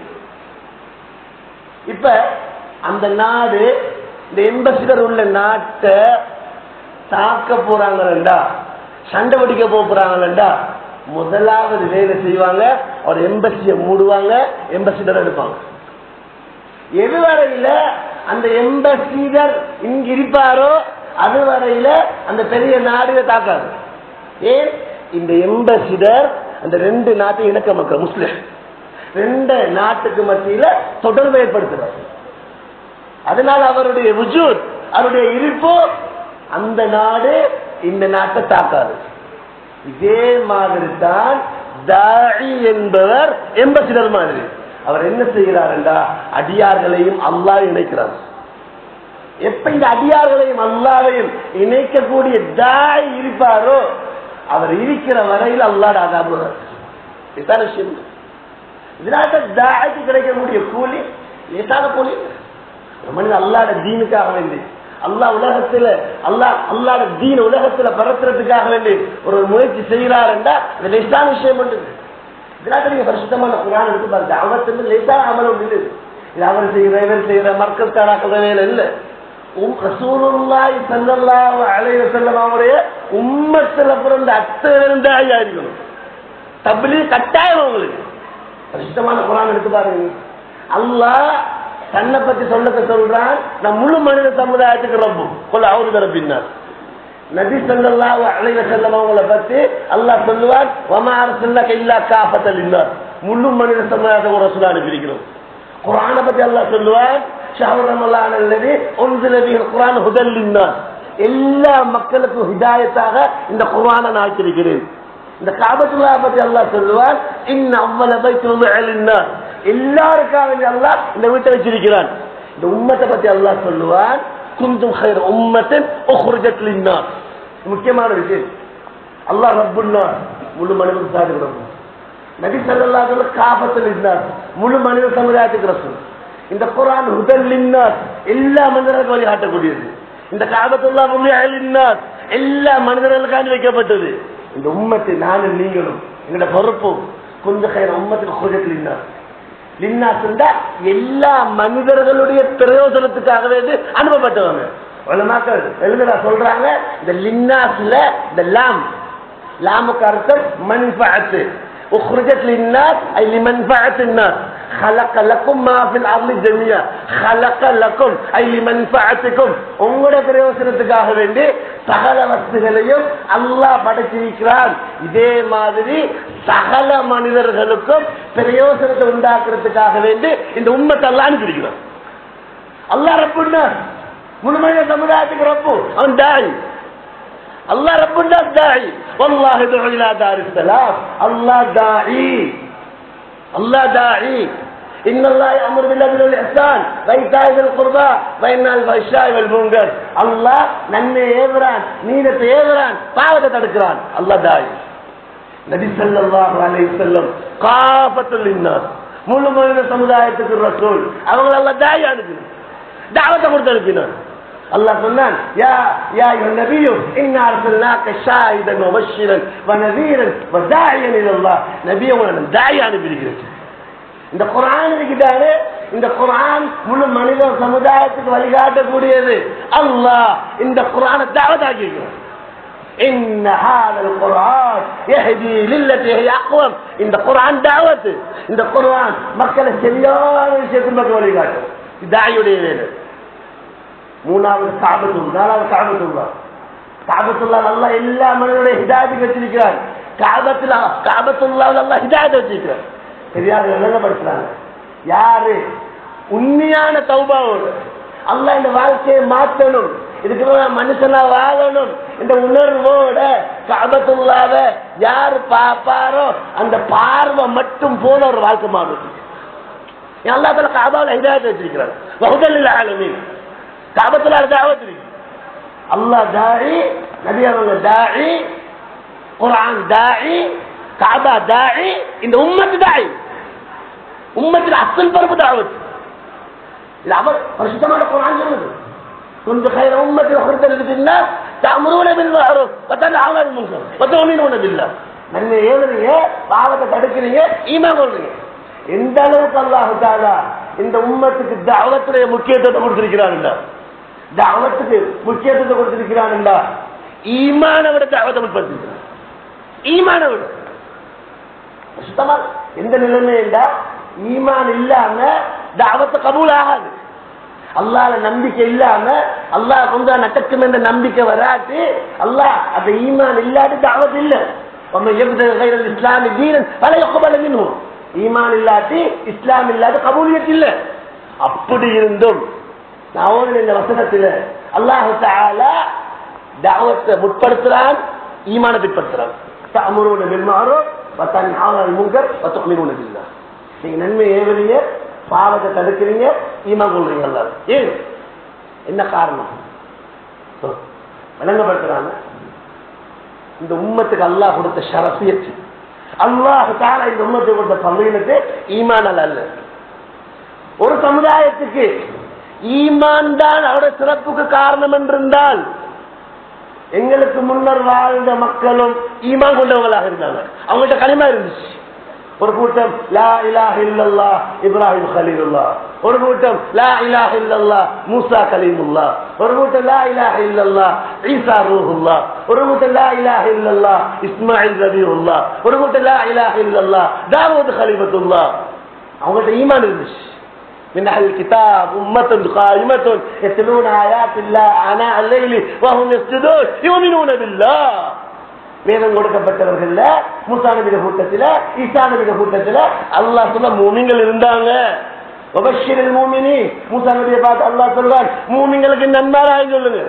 இப்ப அந்த நாடு இந்த எம்பசிடர் உள்ள நாட்டை தாக்க போறாங்களா, சண்டை பிடிக்க போறாங்களா, முதலாவது வேலை செய்வாங்க, ஒரு எம்பசியை மூடுவாங்க, எம்பசிடர் எடுப்பாங்க. எதுவரையில அந்த எம்பசிடர் இங்க இருப்பாரோ அதுவரையில அந்த பெரிய நாடுகளை தாக்காது. ஏன்? இந்த எம்பசிடர் அந்த ரெண்டு நாட்டு இணக்க மக்கள் முஸ்லிம் ரெண்டு நாட்டுக்கு மத்தியில தொடர்பு ஏற்படுத்துறார். அதனால அவருடைய வுஜூத், அவருடைய இருப்பு அந்த நாடு இந்த நாட்டை தாக்காது. இதே மாதிரி தான் தாயி என்பவர் எம்பசிடர் மாதிரி. அவர் என்ன செய்கிறார் என்றா, அடியார்களையும் அல்லாஹ் இணைக்கிறார். எப்ப இந்த அடியார்களையும் அல்லாஹ்வையும் இணைக்கக்கூடிய தாய் இருப்பாரோ அவர் இருக்கிற வரையில் அல்லாஹ் அதாபு. இதுதான் விஷயம். இதனால தாய்க்கு கிடைக்கக்கூடிய கூலி லேசான கூலி. மனிதன் அல்லாஹ்ட தீனுக்காக வேண்டி, அல்லாஹ் உலகத்துல அல்லாஹ் அல்லாஹ்ட தீன் உலகத்துல பரத்துறதுக்காக வேண்டி ஒரு முயற்சி செய்கிறார் என்றா அது லேசான விஷயம் உண்டு. இதனால நீங்க பரிசுத்தமான குர்ஆன் எடுத்து பாருங்க, அவத்து லேசான அமல் ஒன்று இல்லை. இது அவர் செய்கிற இவர் செய்கிற மக்கள் தாராக்கிற வேலை இல்லை. ரசூலுல்லாஹி ஸல்லல்லாஹு அலைஹி வஸல்லம் அவருடைய உம்மத்துல பிறந்த அத்தனை பேரும் தாயியா இருக்கணும். தப்லீக் கட்டாயம் உங்களுக்கு. பரிசுத்தமான குர்ஆன் எடுத்து பாருங்க. அல்லாஹ் தன்னை பத்தி சொல்லத்தை சொல்றான், நான் முழு மனித சமுதாயத்துக்கு ரப்பு கொல்ல அவரு தரப்பின்னார். நபி ஸல்லல்லாஹு அலைஹி வஸல்லம் அவங்களை பத்தி அல்லாஹ் சொல்லுவான், வமா அர்ஸல்னாக இல்லா காஃபத்தல் லின்னாஸ், முழு மனித சமுதாயத்துக்கு ரசூலா அனுப்பியிருக்கிறோம். குர்ஆனை பத்தி அல்லாஹ் சொல்லுவான், ஷஹ்ரு ரமலான் அல்லதி உன்ஸில பிஹில் குர்ஆன் ஹுதல் லின்னாஸ், எல்லா மக்களுக்கும் ஹிதாயத்தாக இந்த குர்ஆனை நான் ஆக்கியிருக்கிறேன். இந்த காபத்துல்லாஹ் பத்தி அல்லாஹ் சொல்லுவான், இன்ன அவ்வல பைத்துல் உதுஇ லின்னாஸ், எல்லாருக்காக அல்லாஹ் இந்த வீட்டை வச்சிருக்கிறான். இந்த உம்மத்தை பத்தி அல்லாஹ் சொல்லுவான், குந்தும் கைர உம்மத்தின் உக்ரிஜத் லின்னாஸ். முக்கியமான விஷயம், அல்லாஹ் ரப்புன் நாஸ், முழு மனித சாதிக்கு ரப்பு. நபி ஸல்லல்லாஹு அலைஹி வஸல்லம் காஃபத்துல் லின்னாஸ், முழு மனித சமுதாயத்துக்கு ரசூல். இந்த குர்ஆன் ஹுதல் லின்னாஸ், எல்லா மனிதர்களுக்கும் வழிகாட்டக்கூடியது. இந்த காபத்துல்லாஹ் உதுஇ லின்னாஸ், எல்லா மனிதர்களுக்காக வைக்கப்பட்டது. இந்த உம்மத்தை நானும் நீங்களும் எங்களோட பொறுப்பு கொஞ்சம் கைர உம்மத்துக்கு உக்ரிஜத் லின்னாஸ். லின்னாஸ் எல்லா மனிதர்களுடைய பிரயோஜனத்துக்காகவே அனுப்பப்பட்டவங்க. உலமாக்கள் எழுதுறா சொல்றாங்க, இந்த லின்னாஸ்ல இந்த லாம் லாமுக்கு அர்த்தம் மன்ஃபஅத், உக்ரிஜத் லின்னாஸ் ஐ லிமன்ஃபஅத் الناس. خلق لكم ما في الارض جميعا خلق لكم اي لمنفعتكم உங்களுடைய பிரயோஜனத்துக்காக வேண்டி சகல வஸ்துகளையும் அல்லாஹ் படைத்திருக்கிறான். இதே மாதிரி சகல மனிதர்களுக்கும் பிரயோஜனத்தை உண்டாக்குறதுக்காக வேண்டி இந்த உம்மத்தை அல்லாஹ் அனுப்பியிருக்கிறான். அல்லாஹ் ரப்புன்னா முழுமையான சமுதாயத்துக்கு ரப்பு, அவன் தாய். அல்லாஹ் ரப்புன்னா தாய். வல்லாஹி துஉ இலா தாரிஸ் ஸலாம். அல்லாஹ் தாயி, அல்லாஹ் தாயி. இன்னல்லாஹ யஅமுரு பில் அத்லி வல் இஹ்சான் வ ஈதாஇ ذில் குர்பா வ யன்ஹா ஃபஹ்ஷாஇ வல் முன்கர். அல்லாஹ் நன்மை ஏவுறான், நீதத்தை ஏவுறான், பாவத்தை தடுக்கிறான். அல்லாஹ் தாயி. நபி ஸல்லல்லாஹு அலைஹி வஸல்லம் காஃபத்துல் லின்னாஸ், முழு மனித சமுதாயத்துக்கு ரசூல். அவங்க அல்லாஹ் தாயி அனுப்பினான், தாவத்தை கொடுத்து அனுப்பினான். அல்லாஹ் சொன்னான், யா யா அய்யுஹன் நபியு இன்னா அர்சல்னாக ஷாஹிதன் வ முபஷ்ஷிரன் வ நதீரன் வ தாயியன் இலல்லாஹ். நபியே உங்களை தாயி அனுப்பியிருக்கிறேன். இந்த குர்ஆன் இருக்குதானே, இந்த குர்ஆன் முழு மனித சமுதாயத்துக்கு வழிகாட்டக்கூடியது. அல்லாஹ் இந்த குர்ஆனை தாவத்தாக்கி இருக்கிறான். இன்ன ஹாதல் குர்ஆன் யஹ்தி லில்லதி ஹிய அக்வம். இந்த குர்ஆன் தாவத், இந்த குர்ஆன் மக்களை சரியான விஷயத்துக்கு வழிகாட்டும். தாயுடைய வேலை. மூணாவது காபத்துல்லா, நாலாவது காபத்துல்லா. காபத்துல்லா அல்லாஹ் எல்லா மனிதனுடைய ஹிதாயத்துக்கு வச்சிருக்கிறார். காபத்துல்லா காபத்துல்லாஹ் அல்லாஹ் ஹிதாயத்தை வச்சிருக்கிறார். சரியாக விளங்கப்படுத்துறாங்க. யாரு உண்மையான தௌபாவோடு அல்லாஹ் இந்த வாழ்க்கையை மாற்றணும், இதுக்கு மனுஷனா வாழணும் இந்த உணர்வோட காபத்துல்லாவை யாரு பாப்பாரோ அந்த பார்வை மட்டும் போல ஒரு வாழ்க்கை மாறும். அல்லாஹ் தஆலா காபாவுல ஹிதாயத்தை வச்சிருக்கிறார். வஹுதல் லில் ஆலமீன். காபத்துல்லாஹ் தாவத் இருக்கு. அல்லாஹ் தாயி, நபி அவங்க தாயி, குர்ஆன் தாயி, காபா தாயி, இந்த உம்மத்து தாயி. உம்மத்தில் அசல் பரப்பு தாவத். இது அவர் பரிசுத்தமான குர்ஆன் சொல்லுது. குன்து கைர உம்மத்தில் உஹ்ரிஜத் லின்னாஸ் தஅமுரூன பில் மஅரூஃப் வ தன்ஹவுன அனில் முன்கர் வ து'மினூன பில்லாஹ். நன்மை ஏவுறீங்க, பாவத்தை தடுக்கிறீங்க, ஈமான் கொள்றீங்க. எந்த அளவுக்கு அல்லாஹ் தஆலா இந்த உம்மத்துக்கு தஅவத்துடைய முக்கியத்துவத்தை கொடுத்திருக்கிறான்டா, தஅவத்துக்கு முக்கியத்துவத்தை கொடுத்திருக்கிறான்டா. ஈமானை விட தஅவத்தை முற்படுத்திருக்கிறான். ஈமானை விட சுத்தமா எந்த நிலைமைண்டா, ஈமான் இல்லாம தஅவத்து கபூல் ஆகாது. அல்லாஹ்ல நம்பிக்கை இல்லாம அல்லாஹ் கொண்டு நடக்கும் என்ற நம்பிக்கை வராது. அல்லாஹ் அந்த ஈமான் இல்லாத தஅவத் இல்ல. ومن يبتغي غير الاسلام دينا فلا يقبل منه. ஈமான் இல்லாட்டி இஸ்லாம் இல்லாத கபூலியத் இல்ல. அப்படி இருந்தும் நான் இந்த வசனத்துல அல்லாஹ் தஆலா தஅவத்தை முற்படுத்துறான், ஈமானை பிற்படுத்துறான். தஅமுரூன பில் மஅரூஃப் வ தன்ஹவுன அனில் முன்கர் வ து'மினூன பில்லாஹ். நீங்க நன்மை ஏவுறீங்க, பாவத்தை தடுக்கிறீங்க, ஈமான் கொள்றீங்க. எல்லாரும் ஏன், என்ன காரணம் விளங்கப்படுத்துறாங்க. இந்த உம்மத்துக்கு அல்லாஹ் கொடுத்த ஷரஃபியத், அல்லாஹ் தஆலா இந்த உம்மத்துக்கு கொடுத்த ஃபضீலத்து ஈமானால் அல்ல. ஒரு சமுதாயத்துக்கு ஈமான் தான் அவருடைய சிறப்புக்கு காரணம் என்றிருந்தால் எங்களுக்கு முன்னர் வாழ்ந்த மக்களும் ஈமான் கொண்டவங்களாக இருந்தாங்க. அவங்கள்ட்ட களிமா இருந்துச்சு. ஒரு கூட்டம் லா இலாஹ இல்லல்லாஹ் இப்ராஹிம் கலீலுல்லாஹ், ஒரு கூட்டம் லா இலாஹ இல்லல்லாஹ் மூசா கலீமுல்லாஹ், ஒரு கூட்டம் லா இலாஹ இல்லல்லாஹ் ஈசா ரூஹுல்லாஹ், ஒரு கூட்டம் லா இலாஹ இல்லல்லாஹ் இஸ்மாயில் ரபியுல்லாஹ், ஒரு கூட்டம் லா இலாஹ இல்லல்லாஹ் தாவூத் கலீமத்துல்லாஹ். அவங்கள்ட்ட ஈமான் இருந்துச்சு. من أهل الكتاب أمة قائمة يتلون آيات الله آناء الليل وهم يسجدون يؤمنون بالله. வேதம் கொடுக்கப்பட்டவர்கள் மூசா நபி கூட்டத்தில், ஈசா நபி கூட்டத்தில் அல்லாஹ் சொல்ல மூமின்கள் இருந்தாங்க. வபஷ்ஷிரில் மூமினீன். மூசா நபியை பார்த்து அல்லாஹ் சொல்றான், மூமின்களுக்கு நன்மாராய் சொல்லுங்க.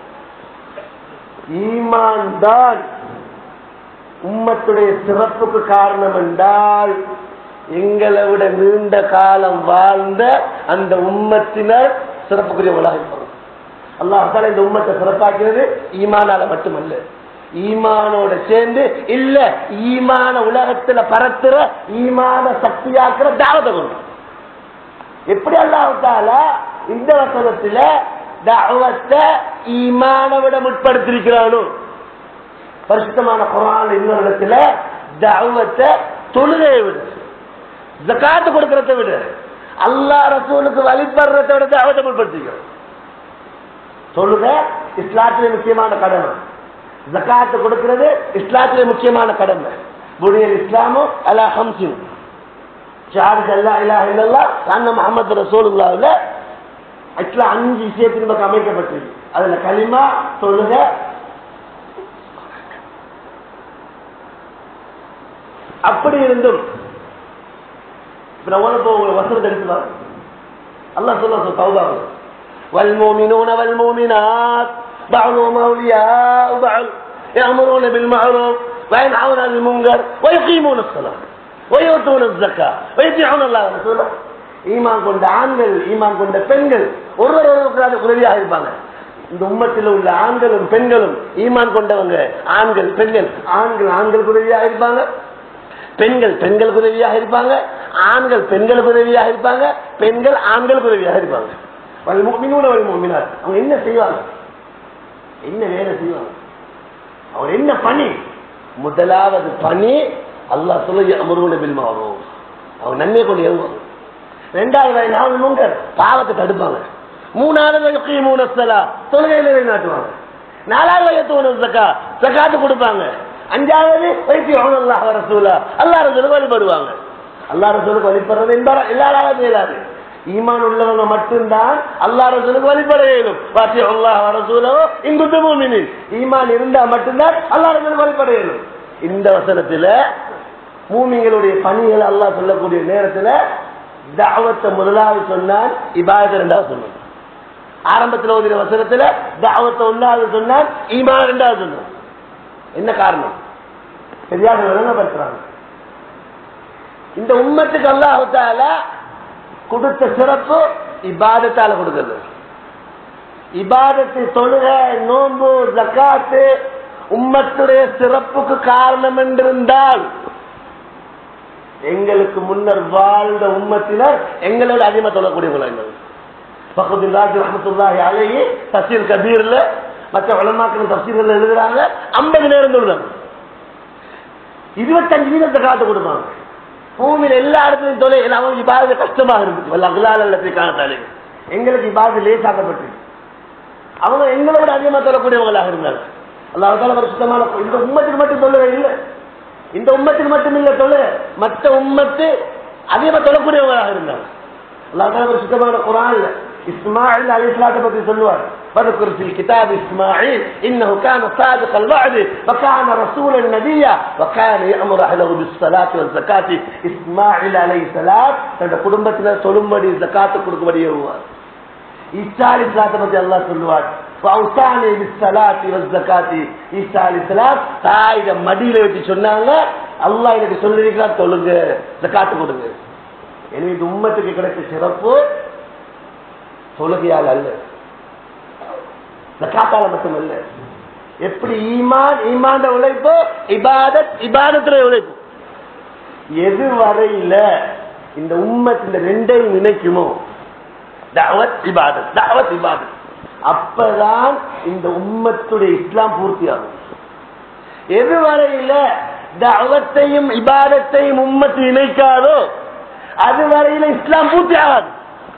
ஈமான் தான் உம்மத்துடைய சிறப்புக்கு காரணம் என்றால் எங்களை விட நீண்ட காலம் வாழ்ந்த அந்த உம்மத்தினர் சிறப்புக்குரியவர்களாக இருப்பாங்க. அல்லாஹ் தஆலா இந்த உம்மத்தை சிறப்பாக்கிறது ஈமானால மட்டுமல்ல, ஈமானோட சேர்ந்து இல்ல ஈமான உலகத்துல பரத்துற ஈமான சக்தியாக்குற தாவத்தை கொண்டு. எப்படி அல்லாஹ் தஆலா இந்த வசனத்துல தாவத்தை ஈமான விட முற்படுத்திருக்கிறானோ, பரிசுத்தமான குர்ஆன் இன்னொரு இடத்துல தாவத்தை தொழுகையை விட, ஜகாத் கொடுக்கறதை விட, அல்லாஹ் ரசூலுக்கு வழிபடுறதை விட தாவத்தை முற்படுத்திக்கிறோம். தொழுகை இஸ்லாத்திலே முக்கியமான கடமை, ஜகாத் கொடுக்கிறது இஸ்லாத்திலே முக்கியமான கடமை. புனியல் இஸ்லாமு அலா ஹம்சின். ஷஹாதத் லா இலாஹா இல்லல்லாஹ் அன்ன முஹம்மது ரசூலுல்லாஹ்ல ஆக்சுவலா அஞ்சு விஷயத்தின் பக்கம் அமைக்கப்பட்டிருக்கு. அதுல கலிமா, தொழுக, அப்படி இருந்தும் வசனத்தை எடுத்துவாங்க. அல்லாஹ் சொல்ல தௌபாவுல والمؤمنون والمؤمنات بعضهم أولياء بعض يأمرون بالمعروف وينهون عن المنكر ويقيمون الصلاة ويؤتون الزكاة ويطيعون الله ورسوله. ஈமான் கொண்ட ஆண்கள், ஈமான் கொண்ட பெண்கள் ஒருவர் ஒருவருக்கு உதவியாக இருப்பாங்க. இந்த உம்மத்தில் உள்ள ஆண்களும் பெண்களும் ஈமான் கொண்டவங்க, ஆண்கள் பெண்கள், ஆண்கள் ஆண்களுக்கு உதவியாக இருப்பாங்க, பெண்கள் பெண்களுக்கு உதவியாக இருப்பாங்க, ஆண்கள் பெண்களுக்கு உதவியாக இருப்பாங்க, பெண்கள் ஆண்களுக்கு உதவியாக இருப்பாங்க. அவங்க என்ன செய்வாங்க, என்ன வேலை செய்வாங்க, அவர் என்ன பணி? முதலாவது பணி அல்லாஹ் சொல்ல அமர்வுன பில் மஅரூஃப், அவங்க நன்மை கொண்டு எழுவாங்க. ரெண்டாவது முங்கர், பாவத்தை தடுப்பாங்க. மூணாவது யுகீமூன ஸலாத், தொழுகையில நிலைநாட்டுவாங்க. நாலாவது ஸகாத், ஸகாத் கொடுப்பாங்க. அஞ்சாவது வைத்தியஹுன அல்லாஹ் வ ரசூலா, அல்லாஹ் ரசூலுக்கு வழிபடுவாங்க. அல்லாஹ் ரசூலுக்கு வழிபடுறது என்பாரா எல்லாராலும் செய்யலாது. ஈமான் உள்ளவங்க மட்டும்தான் அல்லாஹ் ரசூலுக்கு வழிபட இயலும். வாத்தியஹு அல்லாஹ் வ ரசூலஹு இன் குன்தும் முஃமினீன், ஈமான் இருந்தா மட்டும்தான் அல்லாஹ் ரசூலுக்கு வழிபட இயலும். இந்த வசனத்துல மூமின்களுடைய பணிகளை அல்லாஹ் சொல்லக்கூடிய நேரத்துல தஅவத்தை முதலாவது சொன்னான், இபாதத்தை இரண்டாவது சொன்னான். ஆரம்பத்தில் ஓதின வசனத்துல தஅவத்தை ஒன்றாவது சொன்னான், ஈமான் இரண்டாவது சொன்னான். என்ன காரணம்? சரியாக விளங்கப்படுத்துறாங்க. இந்த உம்மத்துக்கு அல்லாஹ் தஆலா கொடுத்த சிறப்பு இபாதத்தால கொடுக்கிறது. இபாதத்து, தொழுக, நோன்பு, ஜக்காத்து உம்மத்துடைய சிறப்புக்கு காரணம் என்றிருந்தால் எங்களுக்கு முன்னர் வாழ்ந்த உம்மத்தினர் எங்களோட அதிகமா தொழக்கூடியவர்கள். ஃபக்ருதீன் ராஸி ரஹ்மத்துல்லாஹி அலைஹி தஃசீர் கபீர்ல மற்ற உலமாக்கள் தஃசீர்கள் எழுதுறாங்க, ஐம்பது நேரம் தொழுறாங்க, இருபத்தஞ்சு வீதத்தை காத்து கொடுப்பாங்க. பூமியில் எல்லா இடத்துலையும் தொலை, அவங்க இபாதத்து கஷ்டமாக இருந்துச்சு. அகலால் காணத்தாலே எங்களுக்கு இபாதத்து லேசாக்கப்பட்டு அவங்க எங்களோட அதிகமா தொழக்கூடியவங்களாக இருந்தாங்க. அல்லாஹ் தஆலா பரிசுத்தமான இந்த உம்மத்துக்கு மட்டும் தொழுகை இல்லை, இந்த உம்மத்துக்கு மட்டும் இல்ல தொழு, மற்ற உம்மத்து அதிகமா தொழக்கூடியவங்களாக இருந்தாங்க. அல்லாஹ் தஆலா பரிசுத்தமான குர்ஆன்ல இஸ்மாயில் அலைஹிஸ்ஸலாத்தை பற்றி சொல்லுவார். وذكر في الكتاب إسماعيل إنه كان صادق الوعد وكان رسولا نبيا وكان يأمر أهله بالصلاة والزكاة. இஸ்மாயில் அலைஹிஸ்ஸலாம் தன்னுடைய குடும்பத்தினர் சொல்லும்படி ஜகாத் கொடுக்கும்படி ஏவுவார். ஈசா அலைஹிஸ்ஸலாத்தை பற்றி அல்லாஹ் சொல்லுவார், ஃபௌசானி பிஸ்ஸலாத்தி வஸ்ஸகாத்தி. ஈசா அலைஹிஸ்ஸலாம் தாயிட மடியில வச்சு சொன்னாங்க, அல்லாஹ் எனக்கு சொல்லிருக்கிறார் தொழுங்க, ஜகாத் கொடுங்க. எனவே இந்த உம்மத்துக்கு கிடைத்த சிறப்பு தொழுகையால் அல்ல, ஜகாத்தால மட்டுமல்ல. எப்படி ஈமான் ஈமான் உழைப்பு, இபாதத் இபாதத்துல உழைப்பு. எது வரையில இந்த உம்மத் இந்த ரெண்டையும் நினைக்குமோ, தஅவத் இபாதத் தஅவத் இபாதத், அப்பதான் இந்த உம்மத்துடைய இஸ்லாம் பூர்த்தியாகும். எது வரையில தஅவத்தையும் இபாதத்தையும் உம்மத்து இணைக்காதோ அதுவரையில இஸ்லாம் பூர்த்தி ஆகாது.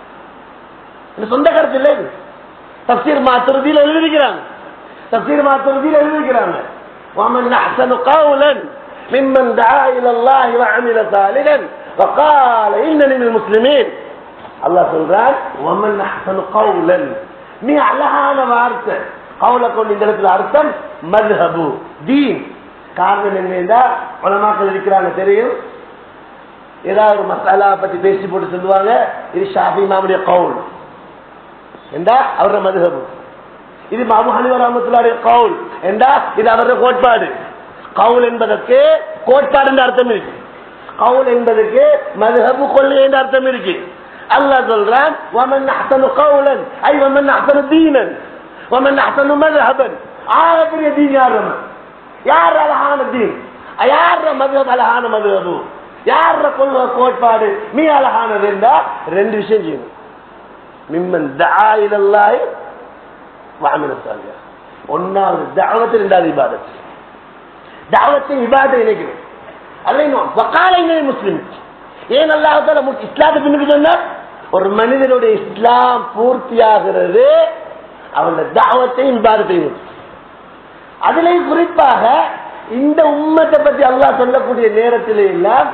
சொந்த கருத்து இல்லை. தஃசீர் மாத்துருதியில் எழுதிக்கிறாங்க, தஃசீர் மாத்துருதியில் எழுதிக்கிறாங்க, ومن احسن قولا ممن دعا الى الله وعمل صالحا وقال انني من المسلمين. அல்லாஹ் சொல்றான், ومن احسن قولا, மிக அழகான வார்த்தை. கவுல கொண்டு இந்த இடத்துல அர்த்தம் மذهபு, தீன். காரணம் என்னன்னா உலமாக்கள் இருக்கிறாங்க தெரியும், ஏதாவது ஒரு மசாலா பத்தி பேசி போட்டு சொல்லுவாங்க, இது ஷாஃபி இமாமுடைய கவுல் என்றா அவருடைய மதுஹபு, இது அபூ ஹனீஃபா ரஹ்மத்துல்லாஹி கவுல் என்றா இது அவருடைய கோட்பாடு. கவுல் என்பதற்கு கோட்பாடு என்ற அர்த்தம் இருக்கு, கவுல் என்பதற்கு மதுஹபு கொள்கை என்ற அர்த்தம் இருக்கு. அல்லாஹ் சொல்றான், ومن احسن قولا اي ومن احسن دينا ومن احسن مذهبا. ஆகப்பெரிய தீன் யார்? யார் அழகான தீன், யார் மதுஹப் அழகான மதுஹபு, யார் கொள்கை கோட்பாடு மிக அழகானது என்றா ரெண்டு விஷயம் செய்யணும். மிம்மன் தஆ இலல்லாஹி வஅமில ஸாலிஹா. ஒன்னாவது தஅவத், இரண்டாவது இபாதத். தஅவத்தை இபாதத்தை இணைக்கணும். அல்லேனோ வகால இன்னல் முஸ்லிம். ஏன் அல்லாஹ் தஆலா இஸ்லாத்தை பின்னுக்கு சொன்னார்? ஒரு மனிதனுடைய இஸ்லாம் பூர்த்தியாகிறது அவனுடைய தஅவத்தையும் இபாதத்தையும். அதிலேயும் குறிப்பாக இந்த உம்மத்தை பற்றி அல்லாஹ் சொல்லக்கூடிய நேரத்திலே எல்லாம்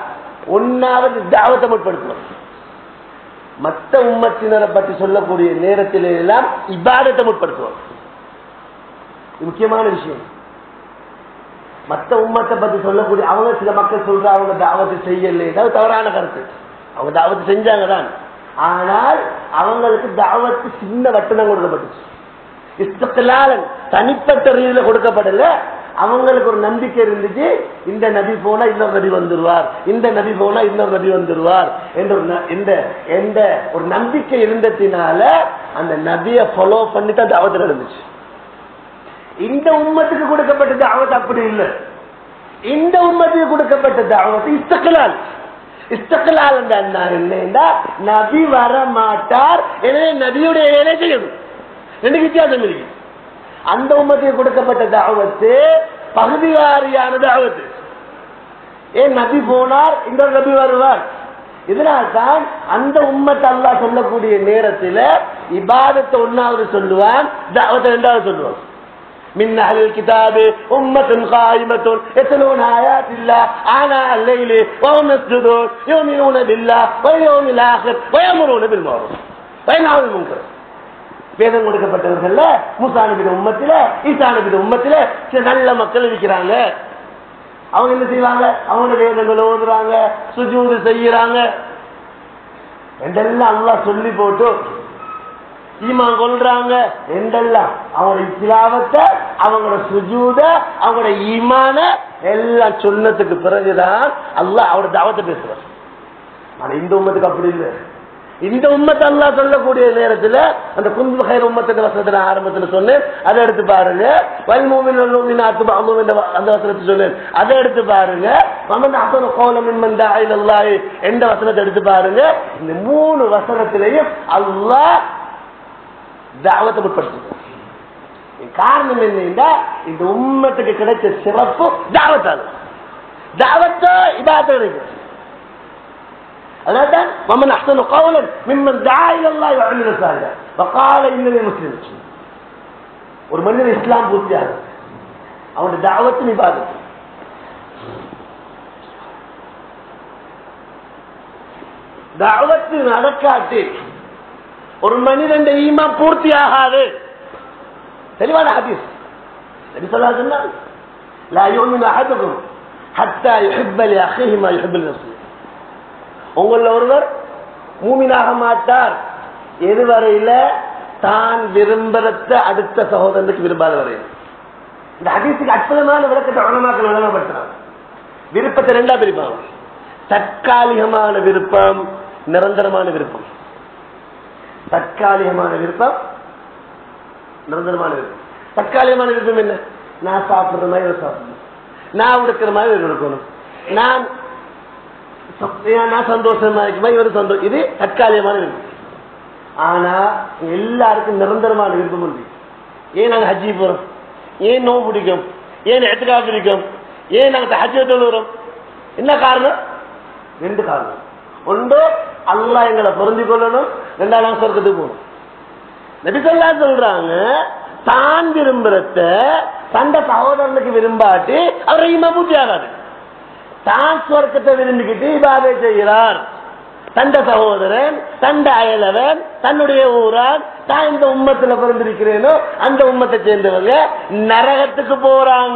ஒன்னாவது தாவத்தை முற்படுத்துவோம். மற்ற உம்மத்தினரை பற்றி சொல்லக்கூடிய நேரத்தில் எல்லாம் இபாதத்தை முற்படுத்துவோம். முக்கியமான விஷயம். மற்ற உம்மத்தை பத்தி சொல்லக்கூடிய அவங்க சில மக்கள் சொல்ற அவங்க தாவத்தை செய்யல, ஏதாவது தவறான கருத்து. அவங்க தாவத்து செஞ்சாங்க தான், ஆனால் அவங்களுக்கு தாவத்து சின்ன வட்டணம் கொடுக்கப்பட்டுச்சு. இஸ்திக்லாலன் தனிப்பட்ட ரீதியில கொடுக்கப்படல. அவங்களுக்கு ஒரு நம்பிக்கை இருந்துச்சு, இந்த நபி போனா இன்னொரு நபி வந்துருவார், இந்த நபி போனா இன்னொரு நபி வந்துருவார் என்ற எந்த ஒரு நம்பிக்கை இருந்ததினால அந்த நபியை ஃபாலோ பண்ணிட்டு அந்த தாவத்தில் இருந்துச்சு. இந்த உம்மத்துக்கு கொடுக்கப்பட்ட தாவத் அப்படி இல்லை. இந்த உம்மத்துக்கு கொடுக்கப்பட்ட தாவத் இஸ்திக்லால். இஸ்திக்லால் என்ன? நபி வர மாட்டார், எனவே நபியுடைய வேலை செய்யணும். ரெண்டு வித்தியாசம் இருக்கு. அந்த உம்மத்துக்கு கொடுக்கப்பட்ட தாவத்து பகுதி வாரியான தாவத்து. ஏன் நபி போனார், இன்னொரு நபி வருவார். இதனால்தான் அந்த உம்மத்தை அல்லாஹ் சொல்லக்கூடிய நேரத்தில் இபாதத்தை ஒன்னாவது சொல்லுவான், தாவத்தை இரண்டாவது சொல்லுவான். من أهل الكتاب أمة قائمة يتلون آيات الله آناء الليل وهم يسجدون يؤمنون بالله واليوم الآخر ويأمرون بالمعروف وينهون عن المنكر. வேதம் கொடுக்கப்பட்டவர்கள் மூசா நபி உம்மத்தில, ஈசா நபி உம்மத்தில சில நல்ல மக்கள் இருக்கிறாங்க. அவங்க என்ன செய்வாங்க? அவங்க வேதங்களை ஓதுறாங்க, சுஜூது செய்யறாங்க என்றெல்லாம் அல்லாஹ் சொல்லி போட்டு ஈமான் கொள்றாங்க என்றெல்லாம் அவங்களுடைய திலாவத்தை, அவங்களோட சுஜூத, அவங்களோட ஈமான எல்லாம் சொன்னதுக்கு பிறகுதான் அல்லாஹ் அவரோட தாவத்தை பேசுறார். ஆனா இந்த உம்மத்துக்கு அப்படி இல்லை. இந்த உம்மத்தை அல்லாஹ் சொல்லக்கூடிய நேரத்தில் அந்த குந்து கைர் உம்மத்துக்கு வசனத்தை ஆரம்பத்தில் சொன்னேன், அதை எடுத்து பாருங்க. வல்மூமின் அந்த வசனத்தை சொன்னேன், அதை எடுத்து பாருங்க. எந்த வசனத்தை எடுத்து பாருங்க. இந்த மூணு வசனத்திலையும் அல்லாஹ் தாவத்தை முற்படுத்த காரணம் என்ன? இந்த உம்மத்துக்கு கிடைச்ச சிறப்பு தாவத்தால். தாவத்தை இபாதத்தை கிடைக்கும். அதான் மமன் அஹ்சனு கௌலன் மிம்மன் தஆ இலல்லாஹி வ அமில ஸாலிஹன் வ قال இன்னனி முஸ்லிம். ஒரு மனிதன் இஸ்லாம் பூர்த்தியாக அவனுடைய தாவத்து இபாதத். தாவத்து நடக்காட்டி ஒரு மனிதன் ஈமான் பூர்த்தி ஆகாது. தெளிவான ஹதீஸ். நபி ஸல்லல்லாஹு அலைஹி வஸல்லம் லா யுமினு அஹதுக்கும் ஹத்தா யுஹிப்ப லி அஹீஹி மா யுஹிப்பு லினஃப்ஸிஹி. உங்கள ஒருவர் மூமினாக மாட்டார் எதுவரையில தான் விரும்புறத அடுத்த சகோதரனுக்கு விரும்பாத வரையில். இந்த ஹதீஸுக்கு அற்புதமான விளக்கத்தை உலமாக்கள் வழங்கப்படுத்துறாங்க. விருப்பத்தை ரெண்டா பிரிப்பாங்க. தற்காலிகமான விருப்பம், நிரந்தரமான விருப்பம். தற்காலிகமான விருப்பம், நிரந்தரமான விருப்பம். தற்காலிகமான விருப்பம் என்ன? நான் சாப்பிடுற மாதிரி சாப்பிடணும், நான் உடுக்கிற மாதிரி இருக்கணும், நான் நான் சந்தோஷமா இருக்குமா இவரு சந்தோஷம். இது தற்காலிகமான விருப்பம். ஆனா எல்லாருக்கும் நிரந்தரமான விருப்பம் உண்டு. ஏன் நாங்க ஹஜ்ஜி போறோம்? ஏன் நோவு பிடிக்கும்? ஏன் எத்துக்காக பிடிக்கும்? ஏன் நாங்க ஹஜ்ஜி தொழுகிறோம்? என்ன காரணம்? ரெண்டு காரணம். ஒன்று, அல்லாஹ் எங்களை பொருந்தி கொள்ளணும். ரெண்டாவது, சொர்க்கத்துக்கு போகணும். நபி ஸல்லல்லாஹு அலைஹி சொல்றாங்க, தான் விரும்புறத தந்த சகோதரனுக்கு விரும்பாட்டி அவர் ஈமான் பூர்த்தி ஆகாது. தான் சொர்க்கத்தை விரும்பிக்கிட்டு இபாதத் செய்கிறார். தந்த சகோதரன், தந்த அயலவன், தன்னுடைய ஊரான், தான் இந்த உம்மத்துல பிறந்திருக்கிறேனோ அந்த உம்மத்தை சேர்ந்தவங்க நரகத்துக்கு போறாங்க.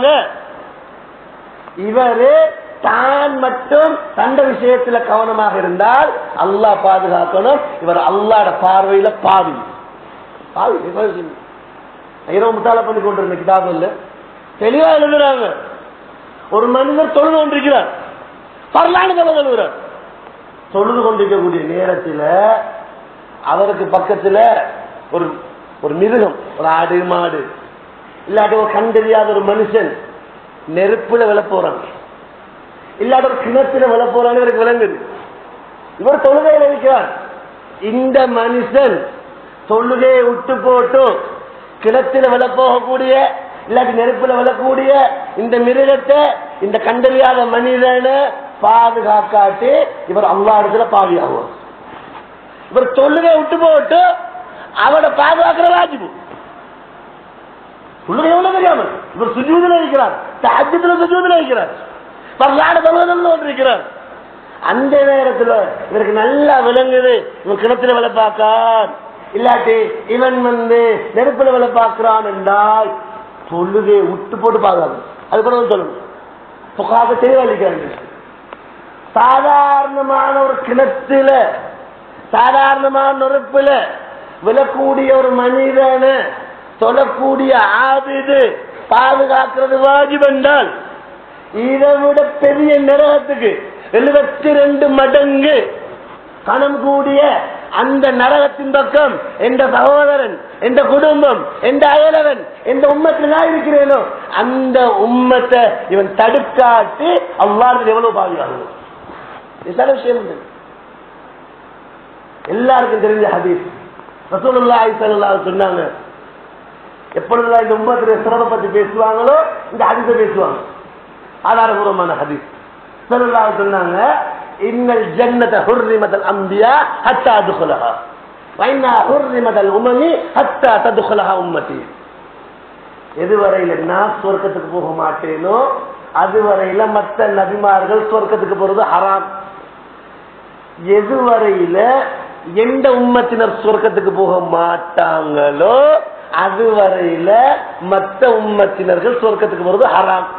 இவரு தான் மட்டும் தந்த விஷயத்துல கவனமாக இருந்தால் அல்லாஹ் பாதுகாக்கணும். இவர் அல்லாஹ்வோட பார்வையில பாவி பாவி இரவு முத்தால பண்ணி கொண்டிருந்த கிதாபு இல்ல தெளிவா எழுதுறாங்க. ஒரு மனிதர் தொழுது கொண்டிருக்கிறார், பரலான தொழுகிறார். தொழுது கொண்டிருக்கக்கூடிய நேரத்தில் அவருக்கு பக்கத்துல ஒரு ஒரு மிருகம், ஒரு ஆடு மாடு இல்லாட்டி ஒரு கண் தெரியாத ஒரு மனுஷன் நெருப்புல விழ போறாங்க, இல்லாட்ட ஒரு கிணத்துல விழ போறான்னு இவருக்கு விளங்குது. இவர் தொழுகையில் இருக்கிறார். இந்த மனுஷன் தொழுகையை விட்டு போட்டு கிணத்துல விழ போகக்கூடிய இல்லாட்டி நெருப்புல விழக்கூடிய இந்த மிருகத்தை, இந்த கண்டறியாத மனிதனை பாதுகாக்காட்டி இவர் அல்லாஹ் இடத்துல பாவியாகுவார். இவர் தொழுகை விட்டு போட்டு அவரை பாதுகாக்கிற வாஜிபு. தொழுகை எவ்வளவு தெரியாமல் இவர் சுஜூதில் இருக்கிறார், தஹஜ்ஜுதுல சுஜூதில் இருக்கிறார், பரலான தொழுகையில் இருக்கிறார். அந்த நேரத்துல இவருக்கு நல்லா விளங்குது இவன் கிணத்துல வேலை பார்க்கான் இல்லாட்டி இவன் வந்து நெருப்புல வேலை பார்க்கிறான் என்றால் தொழுகை விட்டு போட்டு பார்க்காது. அது கூட சொல்லணும். புகாக தெளிவளிக்கிறாங்க. சாதாரணமான ஒரு கிணத்துல சாதாரணமான நெருப்புல விழக்கூடிய ஒரு மனிதனை சொல்லக்கூடிய ஆபிது பாதுகாக்கிறது வாஜிப் என்றால் இதை விட பெரிய நரகத்துக்கு எழுபத்தி ரெண்டு மடங்கு கணம் கூடிய அந்த நரகத்தின் பக்கம் எந்த சகோதரன் எந்த குடும்பம் எந்த அயலவன் எந்த உம்மத்தில் நான் இருக்கிறேனோ அந்த உம்மத்தை இவன் தடுக்காட்டு அல்லாஹ் எவ்வளவு பாதுகாக்கணும். இதுதான் விஷயம். எல்லாருக்கும் தெரிஞ்ச ஹதீஸ். ரசூலுல்லாஹி ஸல்லல்லாஹு அலைஹி வஸல்லம் சொன்னாங்க, எப்பொழுதெல்லாம் இந்த உம்மத்துடைய சிறப்பை பத்தி பேசுவாங்களோ இந்த ஹதீஸை பேசுவாங்க. ஆதாரபூர்வமான ஹதீஸ். ஸல்லல்லாஹு அலைஹி வஸல்லம் சொன்னாங்க, இன்னல் ஜன்னத ஹுர்ரிமத்தல் அன்பியா ஹத்தா துخلஹா வ இன்னா ஹுர்ரிமத்தல் உம்மி ஹத்தா ததுخلஹா உம்மதி. எதுவரையில நான் சொர்க்கத்துக்கு போக மாட்டேனோ அதுவரையில மற்ற நபிமார்கள் சொர்க்கத்துக்கு போறது ஹராம். எதுவரையில எந்த உம்மத்தினர் சொர்க்கத்துக்கு போக மாட்டாங்களோ அதுவரையில மற்ற உம்மத்தினர்கள் சொர்க்கத்துக்கு போறது ஹராம்.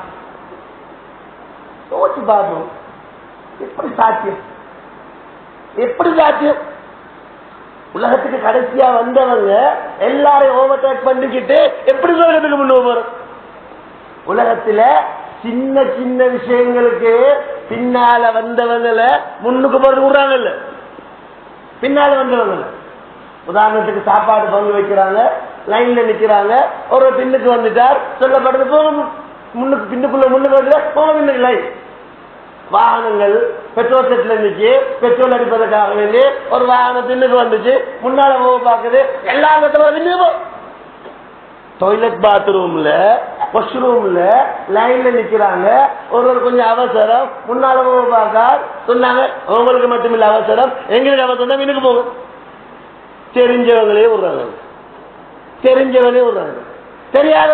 யோசிச்சு பார்ப்போம், எப்படி சாத்தியம்? எப்படி சாத்தியம்? உலகத்துக்கு கடைசியா வந்தவங்க எல்லாரையும் ஓவர்டேக் பண்ணிக்கிட்டு எப்படி சொர்க்கத்துக்கு முன்ன போறோம்? உலகத்துல சின்ன சின்ன விஷயங்களுக்கு பின்னால வந்தவங்கள முன்னுக்கு போறது விடுறாங்கல்ல, பின்னால வந்தவங்கள. உதாரணத்துக்கு சாப்பாடு பங்கு வைக்கிறாங்க, லைன்ல நிக்கிறாங்க, ஒரு பின்னுக்கு வந்துட்டார் சொல்லப்படுது போக முன்னுக்கு பின்னுக்குள்ள முன்னுக்கு வந்து போக பின்னுக்கு லைன். வாகனங்கள் பெட்ரோல் செட்ல இருந்துச்சு, பெட்ரோல் அடிப்பதற்காக வேண்டி ஒரு வாகனம் பின்னுக்கு வந்துச்சு, முன்னால போக பாக்குது, எல்லா பின்னுக்கு. டாய்லெட் பாத்ரூம்ல வாஷ்ரூம்ல லைன்ல நிக்கிறாங்க, ஒருவர் கொஞ்சம் அவசரம், முன்னால போக பார்க்க சொன்னாங்க, உங்களுக்கு மட்டுமில்ல அவசரம், எங்களுக்கு அவசரம் பின்னுக்கு போகும். தெரிஞ்சவங்களே விடுறாங்க, தெரிஞ்சவங்களே விடுறாங்க, தெரியாத.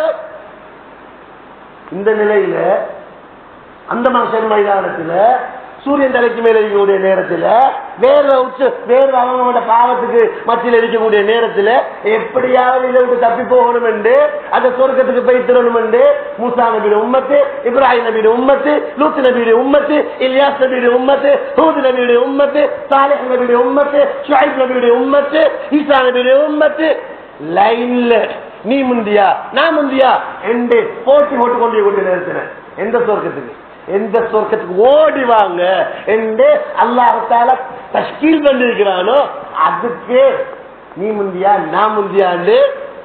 இந்த நிலையில அந்த மனுஷன் மைதானத்துல சூரியன் தலைக்கு மேல இருக்கக்கூடிய நேரத்துல வேற உச்ச வேற அவங்களோட பாவத்துக்கு மத்தியில் இருக்கக்கூடிய நேரத்துல எப்படியாவது இதை விட்டு தப்பி போகணும் என்று அந்த சொர்க்கத்துக்கு போய் திருணும் என்று மூசா நபியுடைய உம்மத்து, இப்ராஹிம் நபியுடைய உம்மத்து, லூத் நபியுடைய உம்மத்து, இல்யாஸ் நபியுடைய உம்மத்து, ஹூத் நபியுடைய உம்மத்து, சாலிஹ் நபியுடைய உம்மத்து, ஷுஐப் நபியுடைய உம்மத்து, ஈசா நபியுடைய உம்மத்து லைன்ல நீ முந்தியா நான் முந்தியா என்று போட்டி போட்டுக் கொண்டிருக்கூடிய நேரத்துல எந்த சொர்க்கத்துக்கு எந்த சொர்க்கத்துக்கு ஓடி வாங்க என்று அல்லாஹ் தஆலா தஷ்கீல் பண்ணிருக்கிறானோ அதுக்கு நீ முந்தியா நான் முந்தியாண்டு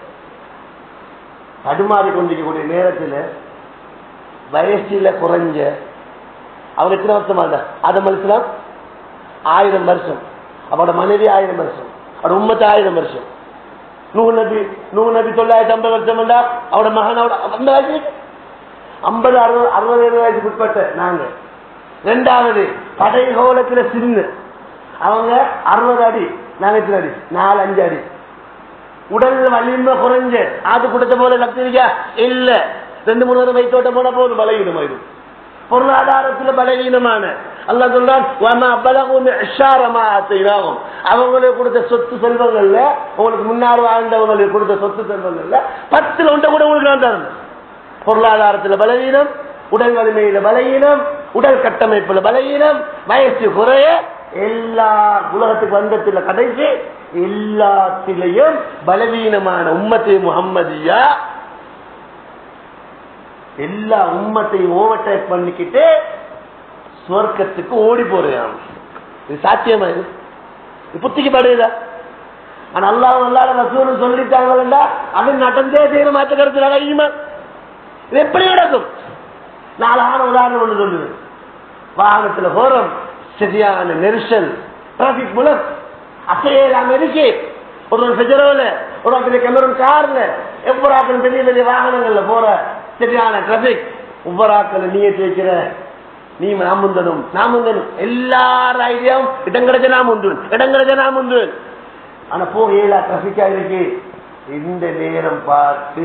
தடுமாறி கொண்டிருக்கக்கூடிய நேரத்தில் வயசில குறைஞ்ச அவர் எத்தனை வருஷமா இருந்தா ஆதம் அலைஹிஸ்ஸலாம் ஆயிரம் வருஷம், அவரோட மனைவி ஆயிரம் வருஷம், அவரோட உம்மத்து ஆயிரம் வருஷம், நூஹ் நபி நூஹ் நபி தொள்ளாயிரத்தி ஐம்பது வருஷம் இருந்தா அவரோட மகனோட அந்த வயசு ஐம்பது அறுபது அறுபது ஏழு வயசுக்கு உட்பட்ட நாங்க. ரெண்டாவது படை கோலத்துல சின்ன அவங்க அறுபது அடி, நாங்க எத்தனை அடி? நாலு அஞ்சு அடி. உடல் வலிமை குறைஞ்ச ஆது கொடுத்த போல லட்சரிக்கா இல்ல, ரெண்டு மூணு வரை வைத்தோட்ட போன போதும் பலகீனமாயிடும். பொருளாதாரத்துல பலகீனமான அல்லாஹ் சொல்றான், அவங்களுக்கு கொடுத்த சொத்து செல்வங்கள்ல உங்களுக்கு முன்னாள் வாழ்ந்தவங்களுக்கு கொடுத்த சொத்து செல்வங்கள்ல பத்துல ஒன்றை கூட உங்களுக்கு நான் தரணும். பொருளாதாரத்துல பலவீனம், உடல் வலிமையில பலவீனம், உடல் கட்டமைப்புல பலவீனம், வயசு குறைய, எல்லா உலகத்துக்கு வந்ததுல கடைசி எல்லாத்திலையும் பலவீனமான உம்மத்தை முஹம்மதியா எல்லா உம்மத்தையும் ஓவர்டேக் பண்ணிக்கிட்டு சொர்க்கத்துக்கு ஓடி போறான். இது சாத்தியமா? இது புத்திக்கு படுதா? ஆனா அல்லாஹ் அல்லாஹ் ரசூல் சொல்லிட்டாங்களா அது நடந்தே செய்யற மாற்ற கருத்து அழகியுமா? இது எப்படி நடக்கும்? நாளான உதாரணம் ஒன்று சொல்லுது. வாகனத்துல போறோம், சரியான நெரிசல், டிராபிக் புலன் அசையலாம் இருக்கு. ஒரு பெஜரோல ஒரு கேமரன் கார்ல எவ்வளவு பெரிய பெரிய வாகனங்கள்ல போற சரியான டிராபிக், ஒவ்வொரு நீ வைக்கிற நீ நாம் முந்தனும் நாம் முந்தனும் எல்லாரும் ஐடியாவும் இடம் கிடைச்ச நாம் முந்துவன் இடம் கிடைச்ச நாம் முந்துவன். ஆனா போக ஏழா டிராபிக்கா இருக்கு. இந்த நேரம் பார்த்து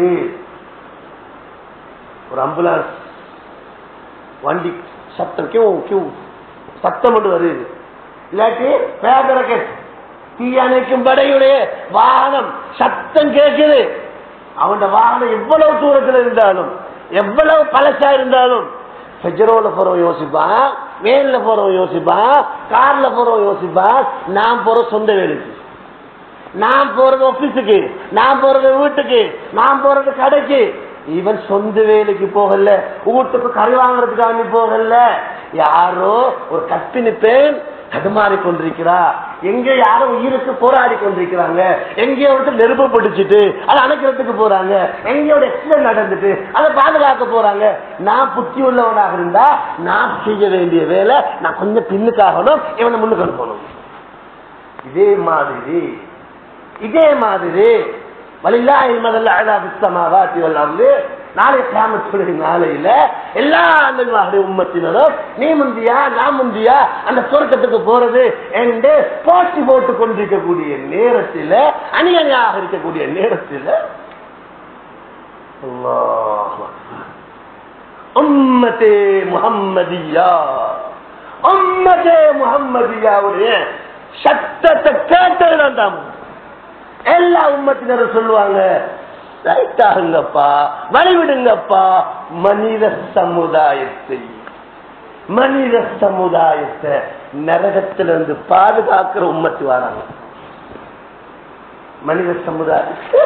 ஒரு ஆம்புலன்ஸ் வண்டி சத்தம் கியூ கியூ சத்தம் ஒன்று வருது, இல்லாட்டி பேப்பரக்கெட் தீ அணைக்கும் படையுடைய வாகனம் சத்தம் கேட்குது. அவன் வாகனம் எவ்வளவு தூரத்தில் இருந்தாலும் எவ்வளவு பழசா இருந்தாலும் பெட்ரோல போறவன் யோசிப்பான், வேன்ல போறவன் யோசிப்பான், கார்ல போறவன் யோசிப்பான், நான் போற சொந்த வேலைக்கு, நான் போறது ஆபீஸுக்கு, நான் போறது வீட்டுக்கு, நான் போறது கடைக்கு. இவன் சொந்த வேலைக்கு போகல, வீட்டுக்கு கறி வாங்குறதுக்காக போகல. யாரோ ஒரு கற்பிணி பெண் தடுமாறி கொண்டிருக்கிறா, எங்க யாரோ உயிருக்கு போராடி கொண்டிருக்கிறாங்க, எங்கேயோ வந்து நெருப்பு பிடிச்சிட்டு அதை அணைக்கிறதுக்கு போறாங்க, எங்கேயோட எக்ஸிடென்ட் நடந்துட்டு அதை பாதுகாக்க போறாங்க. நான் புத்தி உள்ளவனாக இருந்தா நான் செய்ய வேண்டிய வேலை நான் கொஞ்சம் பின்னுக்காகணும், இவனை முன்னுக்கு அனுப்பணும். இதே மாதிரி இதே மாதிரி வலில்லாஹில் மதல் அலா பிஸ்ஸமாவாத்தி வல் அர்தி, நாளை கியாமத்துடைய நாளையில எல்லா நபிமாருடைய உம்மத்தினரும் நீ முந்தியா நான் முந்தியா அந்த சொர்க்கத்துக்கு போறது என்று போட்டி போட்டுக் கொண்டிருக்கக்கூடிய நேரத்தில், அநியாயாக இருக்கக்கூடிய நேரத்தில் உம்மத்தே முஹம்மதியா உம்மத்தே முஹம்மதியாவுடைய சத்தத்தை கேட்டதுதான் எல்லா உம்மத்தினரும் சொல்லுவாங்க, ரைட்டாகுங்கப்பா, வழிவிடுங்கப்பா. மனித சமுதாயத்தை மனித சமுதாயத்தை நரகத்திலிருந்து பாதுகாக்கிற உம்மத்து வராங்க. மனித சமுதாயத்தை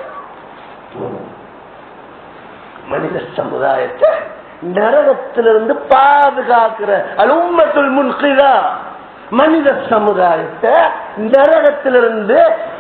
மனித சமுதாயத்தை நரகத்திலிருந்து பாதுகாக்கிற அல் உம்மத்துல் முன்கிதா, மனித சமுதாயத்தை நரகத்திலிருந்து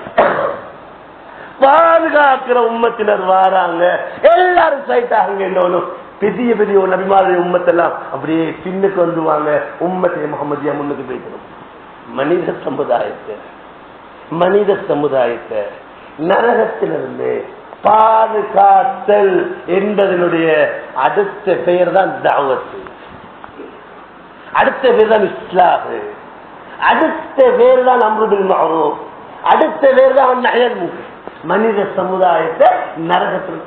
பாதுகாக்கிற உம்மத்தினர் வாராங்க. எல்லாரும் சைட்டாகுங்க. என்னோனும் பெரிய பெரிய நபிமாருடைய உம்மத்தெல்லாம் அப்படியே பின்னுக்கு வந்துவாங்க. உம்மத்தை முகமதியா முன்னுக்கு போய்க்கணும். மனித சமுதாயத்தை மனித சமுதாயத்தை நரகத்திலிருந்து பாதுகாத்தல் என்பதனுடைய அடுத்த பெயர் தான் தாவத்து, அடுத்த பேர் தான் இஸ்லாஹ், அடுத்த பேர் தான் அம்ரு பில் மஅரூஃப், அடுத்த பேர் தான் நஹ்யல் முன்கர். மனித சமுதாயத்தை நரகத்தில்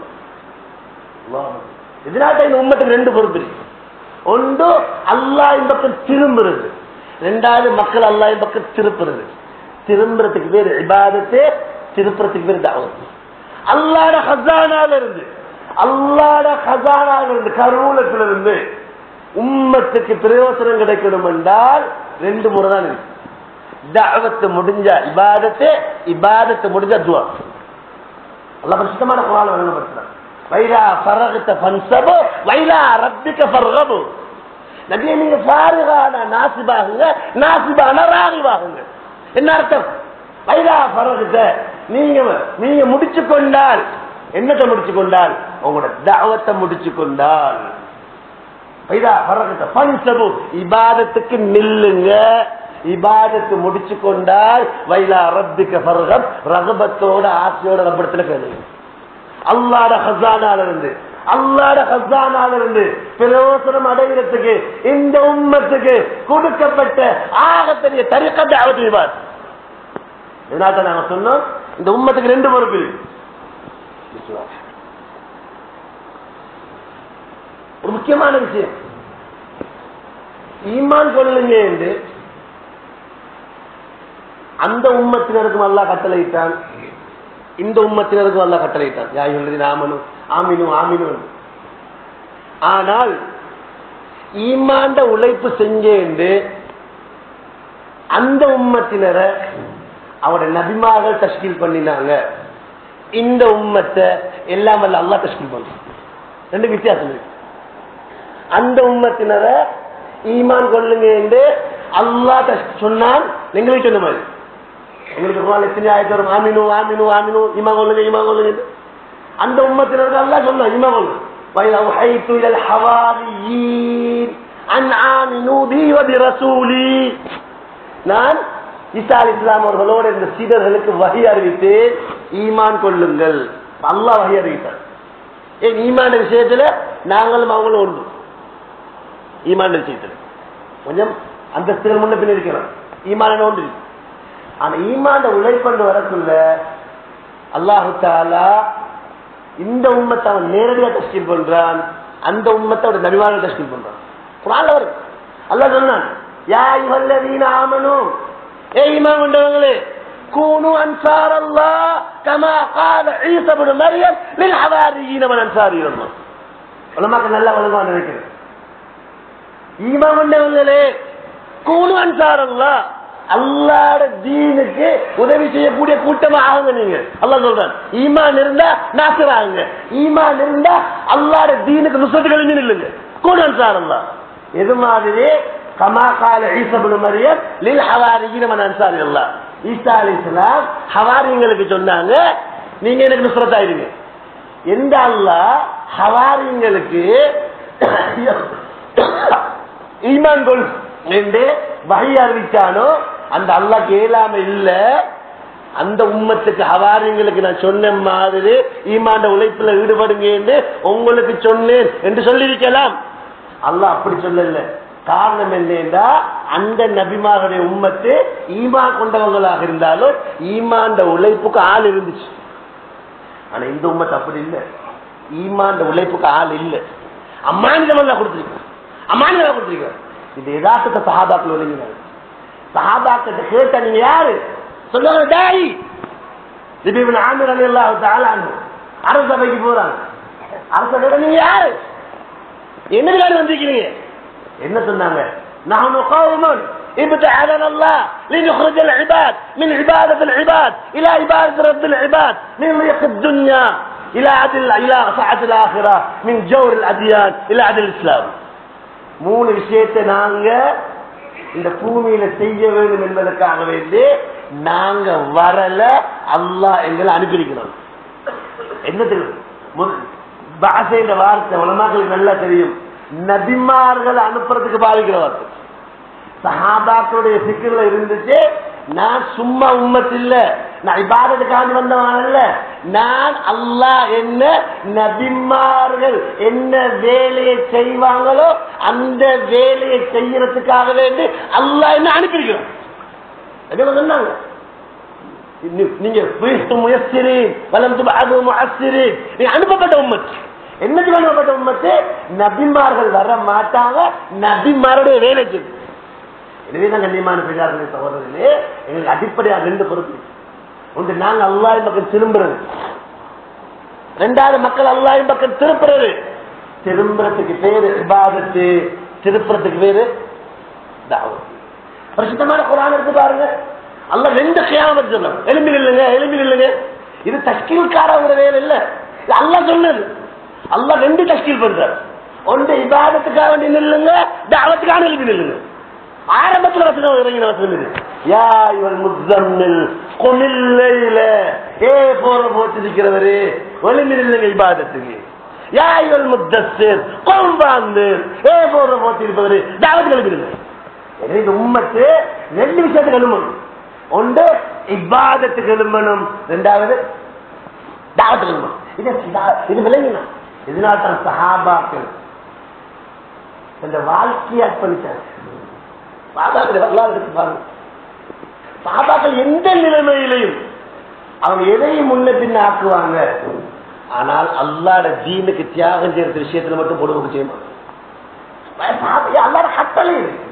இதனால இந்த உம்மத்துக்கு ரெண்டு பொறுப்பு இருக்கு. ஒன்று அல்லாஹ்வின் பக்கம் திரும்புறது, ரெண்டாவது மக்கள் அல்லாஹ்வின் பக்கம் திருப்புறது. திரும்புறதுக்கு பேர் இபாதத்து, திருப்புறதுக்கு பேர் தாவத். அல்லாஹ்ட ஹஸானால இருந்து அல்லாஹ்ட ஹஸானால இருந்து கருவூலத்திலிருந்து உம்மத்துக்கு பிரயோசனம் கிடைக்கணும் என்றால் ரெண்டு முறை தான் இருக்கு. தாவத்து முடிஞ்சா இபாதத்து, இபாதத்து முடிஞ்சா துஆ. அல்லாஹ் பரிசுத்தமான குர்ஆன்ல வழங்கப்படுகிறார், வைலா ஃபரகத ஃபன்சபு வைலா ரப்பிக ஃபர்கபு. நபியே நீங்க ஃபாரிகான நாசிபாகுங்க, நாசிபான ராகிபாகுங்க. என்ன அர்த்தம்? வைலா ஃபரகத நீங்க நீங்க முடிச்சு கொண்டால், என்னத்தை முடிச்சு கொண்டால்? உங்களோட தாவத்தை முடிச்சு கொண்டால். வைலா ஃபரகத ஃபன்சபு இபாதத்துக்கு நில்லுங்க, இபாதத்து முடிச்சு கொண்டால் வைலா ரப்பிக ஃபர்கப் ரகபத்தோட ஆசையோட ரப்படத்துல கேளுங்க. அல்லாஹ்ட ஹஸானால இருந்து அல்லாஹ்ட ஹஸானால இருந்து பிரயோசனம் அடைகிறதுக்கு இந்த உம்மத்துக்கு கொடுக்கப்பட்ட ஆகப்பெரிய தரீகா தஅவத் இபாத். இதனால நாங்க சொன்னோம் இந்த உம்மத்துக்கு ரெண்டு பொறுப்பு. ஒரு முக்கியமான விஷயம், ஈமான் கொள்ளுங்க என்று அந்த உம்மத்தினருக்கும் அல்லாஹ் கட்டளையிட்டான், இந்த உம்மத்தினருக்கும் அல்லாஹ் கட்டளையிட்டான். யா அய்யுஹல்லதீன ஆமனூ ஆமினூ ஆமினூ. ஆனால் ஈமான்ட உழைப்பு செஞ்சேன்னு அந்த உம்மத்தினரை அவருடைய நபிமார்கள் தஷ்கீல் பண்ணினாங்க, இந்த உம்மத்தை எல்லாம் வல்ல அல்லாஹ் தஷ்கீல் பண்றான். ரெண்டு வித்தியாசம் இருக்கு. அந்த உம்மத்தினரை ஈமான் கொள்ளுங்க என்று அல்லாஹ் சொன்னான், நீங்களே சொன்ன மாதிரி உங்களுக்கு எத்தனை ஆயிரத்தி வரும் ஆமினு ஆமினு ஆமினு இமா கொள்ளுங்க இமா கொள்ளுங்க. அந்த உம்மத்தினருக்கு அல்லாஹ் சொன்னான் இமா கொள்ளுங்க. நான் ஈசா அலைஹிஸ்ஸலாம் அவர்களோட இந்த சீடர்களுக்கு வஹி அறிவித்து ஈமான் கொள்ளுங்கள். அல்லாஹ் வஹி அறிவித்தார். ஏன் ஈமான விஷயத்துல நாங்களும் அவங்களும் ஒன்று. ஈமான விஷயத்துல கொஞ்சம் அந்தஸ்துகள் முன்ன பின் இருக்கிறோம், ஈமான ஒன்று. ஆனா ஈமான உழைப்பண்டு வரக்குள்ள அல்லாஹு தஆலா இந்த உம்மத்தை அவன் நேரடியாக தஷ்கீல் பண்றான், அந்த உம்மத்தை அவருடைய நபிமார்கள் தஷ்கீல் பண்றான். குர்ஆன்ல வருது, அல்லாஹ் சொன்னான் யா அய்யுஹல்லதீன ஆமனூ, ஏ ஈமான் கொண்டவங்களே, கூனு அன்சார் அல்லாஹ் கமா قال ஈஸா இப்னு மரியம் லில் ஹவாரியின் வல் அன்சாரி இலல்லாஹ். உலமாக்கள் நல்லா வழங்குவா நினைக்கிறேன். ஈமான் கொண்டவங்களே, கூனு அன்சார் அல்லாஹ், அல்லாஹ்வுடைய தீனுக்கு உதவி செய்யக்கூடிய கூட்டமா ஆகுங்க. நீங்க அல்லாஹ் சொல்றான், ஈமான் இருந்தா நாசர் ஆகுங்க, ஈமான் இருந்தா அல்லாஹ்வுடைய தீனுக்கு நுஸ்ரத்துக்கு நில்லுங்க. கூனு அன்சார் அல்லாஹ். எது மாதிரி கமா قال ஈஸா இப்னு மரியம் லில் ஹவாரியின் வல் அன்சாரி இலல்லாஹ். ஈசா அலைஹிஸ்ஸலாம் ஹவாரிங்களுக்கு சொன்னாங்க, நீங்க எனக்கு நுஸ்ரத் ஆயிருங்க. எந்த அல்லாஹ் ஹவாரிங்களுக்கு ஈமான் கொள் என்று வஹி அறிவிச்சானோ அந்த அல்லாஹ்க்கு ஏலாம இல்ல. அந்த உம்மத்துக்கு ஹவாரிங்களுக்கு நான் சொன்ன மாதிரி ஈமான் உழைப்புல ஈடுபடுங்க என்று உங்களுக்கு சொன்னேன் என்று சொல்லியிருக்கலாம். அல்லாஹ் அப்படி சொல்லல. காரணம் என்னன்னா, அந்த நபிமாருடைய உம்மத்து ஈமான் கொண்டவங்களாக இருந்தாலும் ஈமான் உழைப்புக்கு ஆள் இருந்துச்சு. ஆனா இந்த உம்மத்து அப்படி இல்லை. ஈமான் உழைப்புக்கு ஆள் இல்லை. அம்மானிதம் கொடுத்திருக்க அம்மானிதம் கொடுத்திருக்க. இது யதார்த்தத்தை சஹாபாக்கள் விளங்கினாங்க. சஹாபாக்கிட்ட கேட்ட நீங்க யாரு சொல்லுங்க, தாய் இப்னு ஆமிர் ரலியல்லாஹு தஆலா அன்ஹு அரசபைக்கு போறாங்க. அரசபையில நீங்க யாரு, என்ன வந்திருக்கீங்க? என்ன சொன்னாங்க? நஹ்னு கௌமுன் இப்தஅலனா அல்லாஹ் லினுخرج العباد من عبادة العباد الى عبادة رب العباد من ضيق الدنيا الى عدل الى سعة الاخرة من جور الاديان الى عدل الاسلام. மூணு விஷயத்தை நாங்க இந்த பூமியில செய்ய வேண்டும் என்பதற்காக வேண்டி நாங்க வரல, அல்லாஹ் எங்களை அனுப்பியிருக்கிறோம். என்னத்துக்கு பாசைன்ற வார்த்தை உலமாக்களுக்கு நல்லா தெரியும். நபிமார்கள் அனுப்புறதுக்கு பாதிக்கிற வார்த்தை. சஹாபாக்களுடைய சிக்கல்ல இருந்துச்சு, நான் சும்மா உம்மத் இல்ல, நான் இபாதத்துக்காண்டி வந்தவன் இல்ல, நான் அல்லாஹ் என்ன நபிமார்கள் என்ன வேலையை செய்வாங்களோ அந்த வேலையை செய்யறதுக்காக வேண்டி அல்லாஹ் என்ன அனுப்பியிருக்கிறோம். சொன்னாங்க, நீங்க அனுப்பப்பட்ட உம்மத். என்னது அனுப்பப்பட்ட உம்மத்து? நபிமார்கள் வர மாட்டாங்க, நபிமாருடைய வேலை செய்யும். எனவேதான் கண்ணியமான பெரியார்களே சகோதரர்களே, எங்களுக்கு அடிப்படையாக ரெண்டு பொறுப்பு. ஒன்று, நாங்க அல்லாஹ்வின் பக்கம் திரும்புறது. ரெண்டாவது, மக்கள் அல்லாஹ்வின் பக்கம் திருப்புறது. திரும்புறதுக்கு பேரு இபாதத்து, திருப்புறதுக்கு பேரு தாவத். பிரசித்தமான குர்ஆன் எடுத்து பாருங்க. அல்லாஹ் ரெண்டு கியாமத் சொன்னாங்க, எலும்பி நில்லுங்க எலும்பி நில்லுங்க. இது தஷ்கீல்காரவங்க வேலை இல்ல, அல்லாஹ் சொன்னது. அல்லாஹ் ரெண்டு தஷ்கீல் பண்றார். ஒன்று இபாதத்துக்காக வேண்டி நில்லுங்க, தாவத்துக்காக எழுப்பி நில்லுங்க. ஆரம்பத்தில் வசனம் இறங்கின வசனம் இது. யா அய்யுல் முஸம்மில் குமில் லைல, ஏ போற போட்டிருக்கிறவரே எழுப்பி நில்லுங்க இபாதத்துக்கு. யா அய்யுல் முத்தஸ்ஸிர் கும் ஃபஅன்திர், ஏ போற போட்டிருப்பவரே தாவத்துக்கு எழுப்பி நில்லுங்க. எனவே இந்த உம்மத்து ரெண்டு விஷயத்துக்கு எழும்பணும். ஒன்று இபாதத்துக்கு எழும்பணும், ரெண்டாவது தாவத்துக்கு எழும்பணும். இது விளங்கினா இதனால்தான் சஹாபாக்கள் இந்த வாழ்க்கையை அர்ப்பணிச்சாங்க. சஹாபாக்கள் எந்த நிலைமையிலையும் அவங்க எதையும் முன்ன பின்ன ஆக்குவாங்க. ஆனால் அல்லாஹ்வுடைய தீனுக்கு தியாகம் செய்யற விஷயத்துல மட்டும் பொறுப்பு செய்ய மாட்டாங்க. அல்லாஹ்வுடைய கட்டளை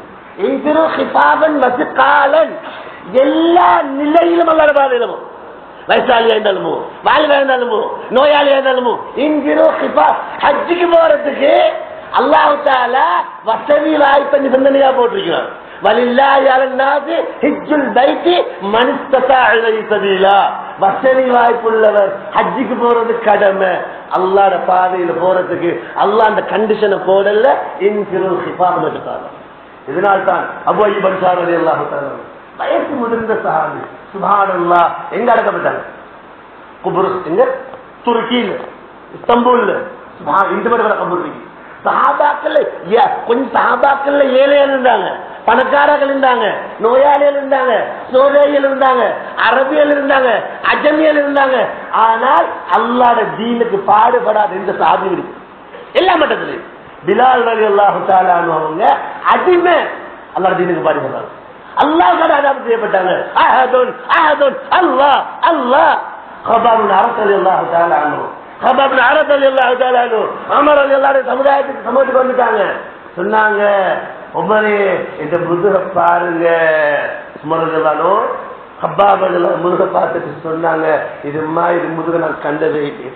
எல்லா நிலையிலும் அல்லாஹ்வுடைய பாதையிலும், வயசாளியா இருந்தாலுமோ வாலிபா இருந்தாலுமோ நோயாளியா இருந்தாலுமோ இங்கிரோ கிஃபா ஹஜ்ஜுக்கு போறதுக்கு அல்லாஹ் தஆலா வசதி வாய்ப்பை நிபந்தனையா போட்டிருக்கிறார். வலில்லாஹி அலன்னாஸி ஹஜ்ஜுல் பைத்தி மன் இஸ்ததா இலைஹி சபீலா. வசதி வாய்ப்புள்ளவர் ஹஜ்ஜுக்கு போறது கடமை. அல்லாஹ்வுடைய பாதையில போறதுக்கு அல்லாஹ் அந்த கண்டிஷனை போடல. இன்கிரோ கிஃபா மட்டும். இதனால்தான் அபூ அய்யூப் அன்சாரி ரலியல்லாஹு தஆலா வயசு முதிர்ந்த சஹாபி, சுப்ஹானல்லாஹ், எங்க அடக்கப்பட்டாங்க? குபுருஸ், எங்க? துருக்கியில, இஸ்தாம்பூல்ல. இந்த மாதிரி கபூர் இருக்கு. சஹாபாக்கள் கொஞ்சம் சஹாபாக்கள் ஏழைகள் இருந்தாங்க, பணக்காரர்கள் இருந்தாங்க, நோயாளிகள் இருந்தாங்க, சோதேயர்கள் இருந்தாங்க, அரபியல் இருந்தாங்க, அஜமியல் இருந்தாங்க. ஆனால் அல்லாஹ்வுடைய தீனுக்கு பாடுபடாத எந்த சஹாபி இருக்கு? எல்லா மட்டத்திலையும். பிலால் ரலியல்லாஹு தஆலா அவங்க அடிமை, அல்லாஹ்வுடைய தீனுக்கு பாடுபடுறாங்க. அல்லாஹ் அதாபு செய்யப்பட்டாங்க. அஹதுன் அஹதுன் அல்லாஹ் அல்லாஹ். கபாப் இப்னு அரத் ரலியல்லாஹு தஆலா அன்ஹு, கபாப் இப்னு அரத் ரலியல்லாஹு தஆலா அன்ஹு உமர் ரலியல்லாஹு சமுதாயத்துக்கு சமூகத்துக்கு வந்துட்டாங்க. சொன்னாங்க, உமரே இந்த முதுக பாருங்க. சுமரலானோ ஹப்பாபல முதுக பார்த்துட்டு சொன்னாங்க, இதுமா இது முதுக நான் கண்டதே இல்லை.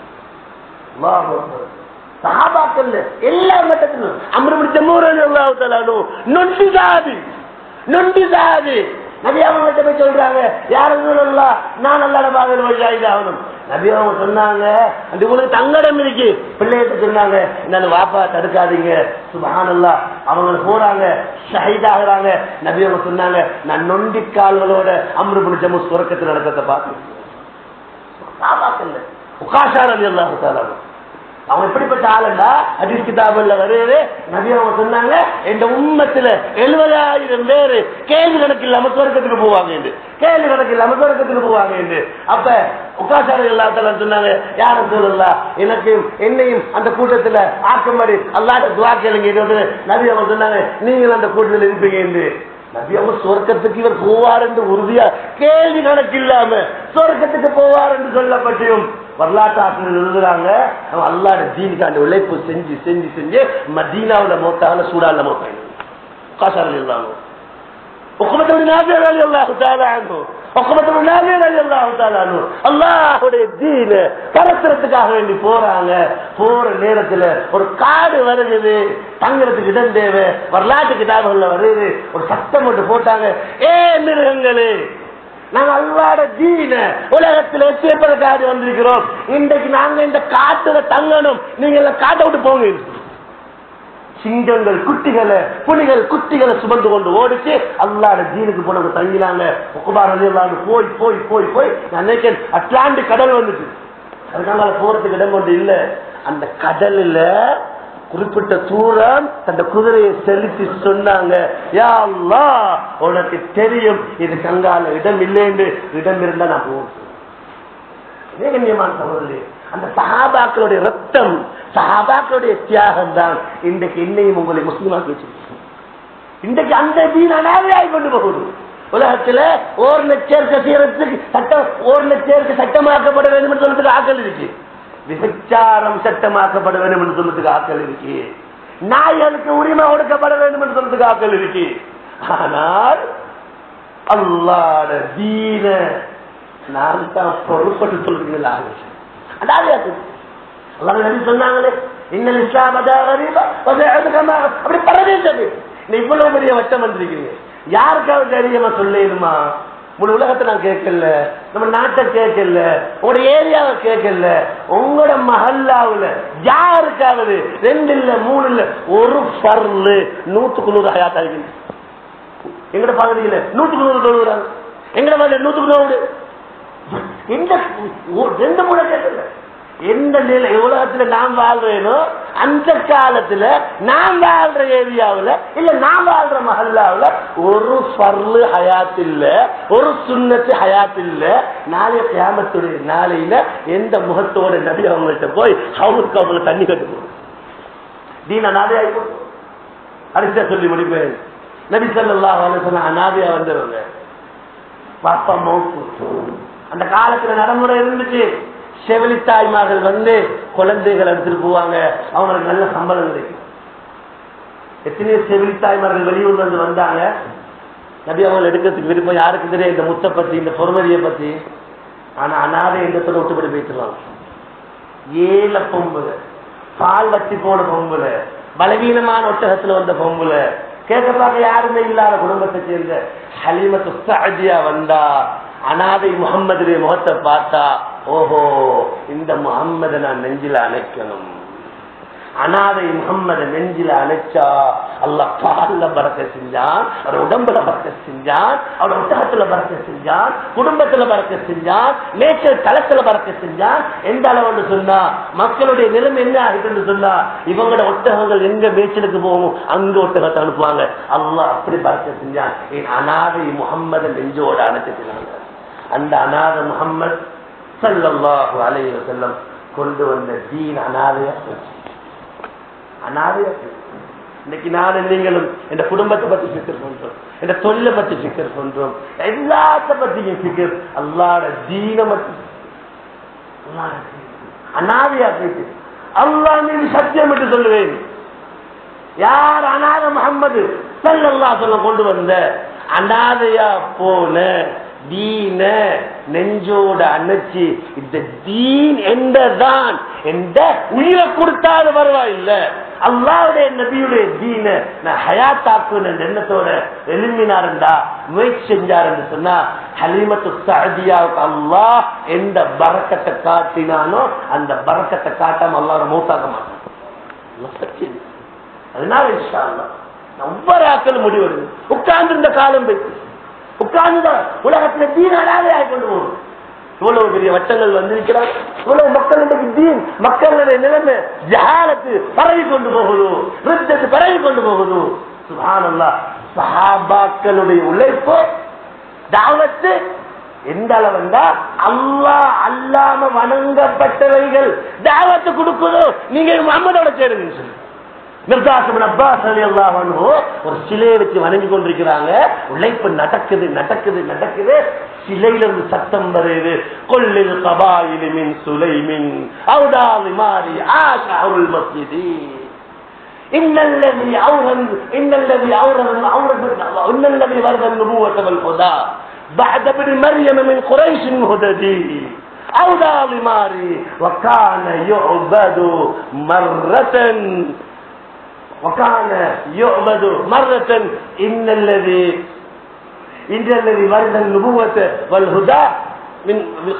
சஹாபாக்கள் எல்லா மட்டத்திலும் அம்ரு பிடிச்ச மூரல் அல்லாஹ் நொண்டி சாதி நொண்டி சாதி நபி அவங்க போய் சொல்றாங்க, யாரும் சொல்லலாம் நான் அல்லாஹ்ட பாதையில வழியாயிதாகணும். நபி அவங்க சொன்னாங்க, அந்த உங்களுக்கு தங்கடம் இருக்கு. பிள்ளைகிட்ட சொன்னாங்க, இந்த வாப்பா தடுக்காதீங்க. சுப்ஹானல்லாஹ் அவங்க போறாங்க, ஷஹீதாகிறாங்க. நபி அவங்க சொன்னாங்க, நான் நொண்டி கால்களோட அம்ரு பிடிச்ச சுரக்கத்தில் நடக்கத்தை பார்த்தேன். உகாஷா ரலியல்லாஹு தஆலா அவங்க எப்படிப்பட்ட ஆளுண்டா, ஹதீஸ் கிதாபுல வருது. நபி அவங்க சொன்னாங்க, இந்த உம்மத்துல எழுபதாயிரம் பேரு கேள்வி கணக்கு இல்லாம சொர்க்கத்துக்கு போவாங்க என்று, கேள்வி கணக்கு இல்லாம சொர்க்கத்துக்கு போவாங்க என்று. அப்ப உக்காசாரி எல்லாத்தால சொன்னாங்க, யாரும் சொல்லலாம் எனக்கு என்னையும் அந்த கூட்டத்துல ஆக்கும்படி அல்லாஹ்ட்ட துஆ கேளுங்க. நபி அவங்க சொன்னாங்க, நீங்கள் அந்த கூட்டத்தில் இருப்பீங்க என்று. நபி அவங்க சொர்க்கத்துக்கு இவர் போவார் என்று உறுதியா கேள்வி கணக்கு இல்லாம சொர்க்கத்துக்கு போவார் என்று சொல்லப்பட்டியும் வரலாற்று ஆசிரியர் எழுதுறாங்க, அல்லாஹ்வுடைய தீனுக்காண்டி உழைப்பு செஞ்சு செஞ்சு செஞ்சு மதீனாவுல மௌத்தான சூடான்ல மௌத்தாங்க. காசாரில் இருந்தாங்க அல்லாஹ்வுடைய தீன பரத்துறதுக்காக வேண்டி போறாங்க. போற நேரத்துல ஒரு காடு வருகிறது, தங்கறதுக்கு இடம் தேவை. வரலாற்று கிதாபுகள்ல வருது, ஒரு சட்டம் போட்டு போட்டாங்க, ஏ மிருகங்களே, நாங்க அல்லாஹ்வுடைய தீன உலகத்தில் சேர்ப்பதற்காக வந்திருக்கிறோம். இன்றைக்கு நாங்க இந்த காட்டுல தங்கணும், நீங்க எல்லாம் காட்டை விட்டு போங்க. சிங்கங்கள் குட்டிகளை, புலிகள் குட்டிகளை சுமந்து கொண்டு ஓடிச்சு அல்லாஹ்வுடைய தீனுக்கு போனவங்க தங்கினாங்க. போய் போய் போய் போய் நினைக்கிறேன் அட்லாண்டிக் கடல் வந்துட்டு, அதுக்காக போறதுக்கு இடம் கொண்டு இல்ல. அந்த கடல்ல குறிப்பிட்ட தூரம் தந்த குதிரையை செலுத்தி சொன்னாங்க, யா அல்லாஹ் உனக்கு தெரியும் இது கங்கால இடம் இல்லைன்னு, இடம் இருந்தா நான் போவேன். சகோதரி, அந்த சஹாபாக்களுடைய ரத்தம், சஹாபாக்களுடைய தியாகம் தான் இன்றைக்கு என்னையும் உங்களை முஸ்லிமாக்கி வச்சிருக்கு. இன்றைக்கு அந்த தீன் அனாதையாய் கொண்டு போகுது. உலகத்துல ஒரு லட்சம் செய்யறதுக்கு சட்டம், ஒரு லட்சம் சட்டமாக்கப்பட வேண்டும் என்று சொல்றதுக்கு ஆக்கள் இருக்கு. விபச்சாரம் சட்டமாக்கப்பட வேண்டும் என்று சொல்றதுக்கு ஆக்கள் இருக்கு. நாய்களுக்கு உரிமை கொடுக்கப்பட வேண்டும் என்று சொல்றதுக்கு ஆக்கள் இருக்கு. ஆனால் அல்லாஹ்வுடைய தீன நான் தான் பொறுப்பட்டு சொல்றீங்களா? சொன்னாங்களே, இன்னல் இஸ்லாம் அப்படி பரதேசது. இவ்வளவு பெரிய வட்டம் வந்திருக்கீங்க, யாருக்காவது தெரியுமா சொல்லிடுமா? உங்களோட உலகத்தை நான் கேட்கல, நம்ம நாட்டை கேட்கல, உங்களோட ஏரியாவை கேட்கல, உங்களோட மஹல்லாவுல யாருக்காவது ரெண்டு இல்ல மூணு இல்ல ஒரு பர்லு நூத்துக்கு நூறு ஹயாத் ஆகிங்க. எங்கட பகுதியில நூத்துக்கு நூறு தொழுகிறாங்க, எங்கட மாதிரி நூத்துக்கு நூறு எந்த ரெண்டு மூணு கேட்கல. எந்த நிலை உலகத்துல நாம் வாழ்றேனோ அந்த காலத்துல நாம் வாழ்ற ஏரியாவுல இல்ல நாம் வாழ்ற மஹல்லாவுல ஒரு பர்லு ஹயாத் இல்ல, ஒரு சுன்னத்து ஹயாத் இல்ல. நாளைய கியாமத்துடைய நாளையில எந்த முகத்தோட நபி அவங்கள்ட்ட போய் அவங்களுக்கு அவங்க தண்ணி கட்டு தீன அனாதையா அரிசியா சொல்லி முடிப்பேன். நபி ஸல்லல்லாஹு அலைஹி வஸல்லம் அனாதையா வந்தவங்க, பாப்பா மௌத்து. அந்த காலத்துல நடைமுறை இருந்துச்சு, செவிலி தாய்மார்கள் வந்து குழந்தைகள் எடுத்துட்டு போவாங்க, அவங்களுக்கு நல்ல சம்பளம் கிடைக்கும். எத்தனையோ செவிலி தாய்மார்கள் வெளியூர்ல இருந்து வந்தாங்க, நபி அவங்க எடுக்கிறதுக்கு விருப்பம் யாருக்கு தெரியும் இந்த முத்தை பத்தி, இந்த பொறுமதியை பத்தி. ஆனா அனாதை இடத்துல விட்டுப்படி போயிட்டுருவாங்க. ஏழ பொம்புல, பால் வச்சு போன பொம்புல, பலவீனமான ஒட்டகத்துல வந்த பொம்புல, கேட்க பார்க்க யாருமே இல்லாத குடும்பத்தை சேர்ந்த ஹலீமத்து ஸஅதியா வந்தா அனாதை முகம்மதுடைய முகத்தை பார்த்தா, ஓஹோ இந்த முகம்மதை நான் நெஞ்சில அணைக்கணும். அனாதை முகம்மதை நெஞ்சில அணைச்சா அல்லாஹ் பால்ல பறக்க செஞ்சான், அவர் உடம்புல பறக்க செஞ்சான், அவர் ஒட்டகத்துல பறக்க செஞ்சான், குடும்பத்துல பறக்க செஞ்சான், மேய்ச்சல் களத்துல பறக்க செஞ்சான். எந்த அளவுன்னு சொன்னா மக்களுடைய நிலைமை என்ன ஆகிட்டு சொன்னா, இவங்களோட ஒட்டகங்கள் எங்க மேய்ச்சலுக்கு போகும் அங்க ஒட்டகத்தை அனுப்புவாங்க. அல்லாஹ் அப்படி பறக்க செஞ்சான். என் அனாதை முகம்மதை நெஞ்சோட அணைச்சிருந்தாங்க. அந்த அநாத முஹம்மது ஸல்லல்லாஹு அலைஹி வஸல்லம் கொண்டு வந்த தீன் அநாதையா அநாதையா. இன்னைக்கு நான் நீங்களும் இந்த குடும்பத்தை பத்தி ஃபிக்ர் பண்றோம், இந்த தொழிலை பத்தி ஃபிக்ர் பண்றோம், எல்லாத்த பத்தியும் ஃபிக்ர் அல்லாஹ்வுடைய தீனை பத்தி அநாதையா போயிட்டு அல்லாஹ் மீது சத்தியம் என்று சொல்லுவேன், யார் அநாத முஹம்மது ஸல்லல்லாஹு அலைஹி வஸல்லம் கொண்டு வந்த அநாதையா போன தீன நெஞ்சோட அணைச்சி இந்த தீன் என்றதான் எந்த உயிரை கொடுத்தாலும் பரவாயில்ல அல்லாஹ்வுடைய நபியுடைய தீன நான் ஹயாத்தாக்குன எண்ணத்தோட எழுப்பினாருண்டா முயற்சி செஞ்சாருன்னு சொன்னா ஹலீமத்து சஅதியாவுக்கு அல்லாஹ் எந்த பரக்கத்தை காட்டினானோ அந்த பரக்கத்தை காட்டாம அல்லாஹ் மௌத்தாக்க மாட்டான். அதனால இன்ஷா அல்லாஹ் ஒவ்வொரு ஆக்களும் முடிவெடுங்க. உட்கார்ந்து இந்த காலம் போயிட்டு உட்கார்ந்து உலகத்துல தீன் அடாதை ஆகி கொண்டு போகும். இவ்வளவு பெரிய வட்டங்கள் வந்திருக்கிறார். இவ்வளவு மக்களுடைய தீன் மக்களுடைய நிலைமை ஜஹாலத்து பரவி கொண்டு போகுது, ரித்தத்து பரவி கொண்டு போகுது. சுப்ஹானல்லாஹ். சஹாபாக்களுடைய உழைப்பு தாவத்து எந்த அளவுண்டா அல்லாஹ் அல்லாம வணங்கப்பட்டவைகள் தாவத்து கொடுக்குதோ நீங்க முஹம்மதோட சேருங்க சொல்லி ஒரு சிலையை வச்சு வணங்கி கொண்டிருக்கிறாங்க. உழைப்பு நடக்குது நடக்குது நடக்குது. சிலையில இருந்து சத்தம் வருது. கொல்லில் கபாயிலி மின் சுலைமின் அவுதாவி மாறி ஆஷாவுல் மஸ்ஜிதி இன்னல்லதி அவுரன் இன்னல்லதி அவுரன் அவுரன் இன்னல்லதி வர்தன் நுபுவத வல் ஹுதா بعد ابن مريم من قريش هددي அவுதாவி மாறி وكان يعبد مرة وكان يعبد مرة إن الذي إن الذي ورد النبوة والهدى من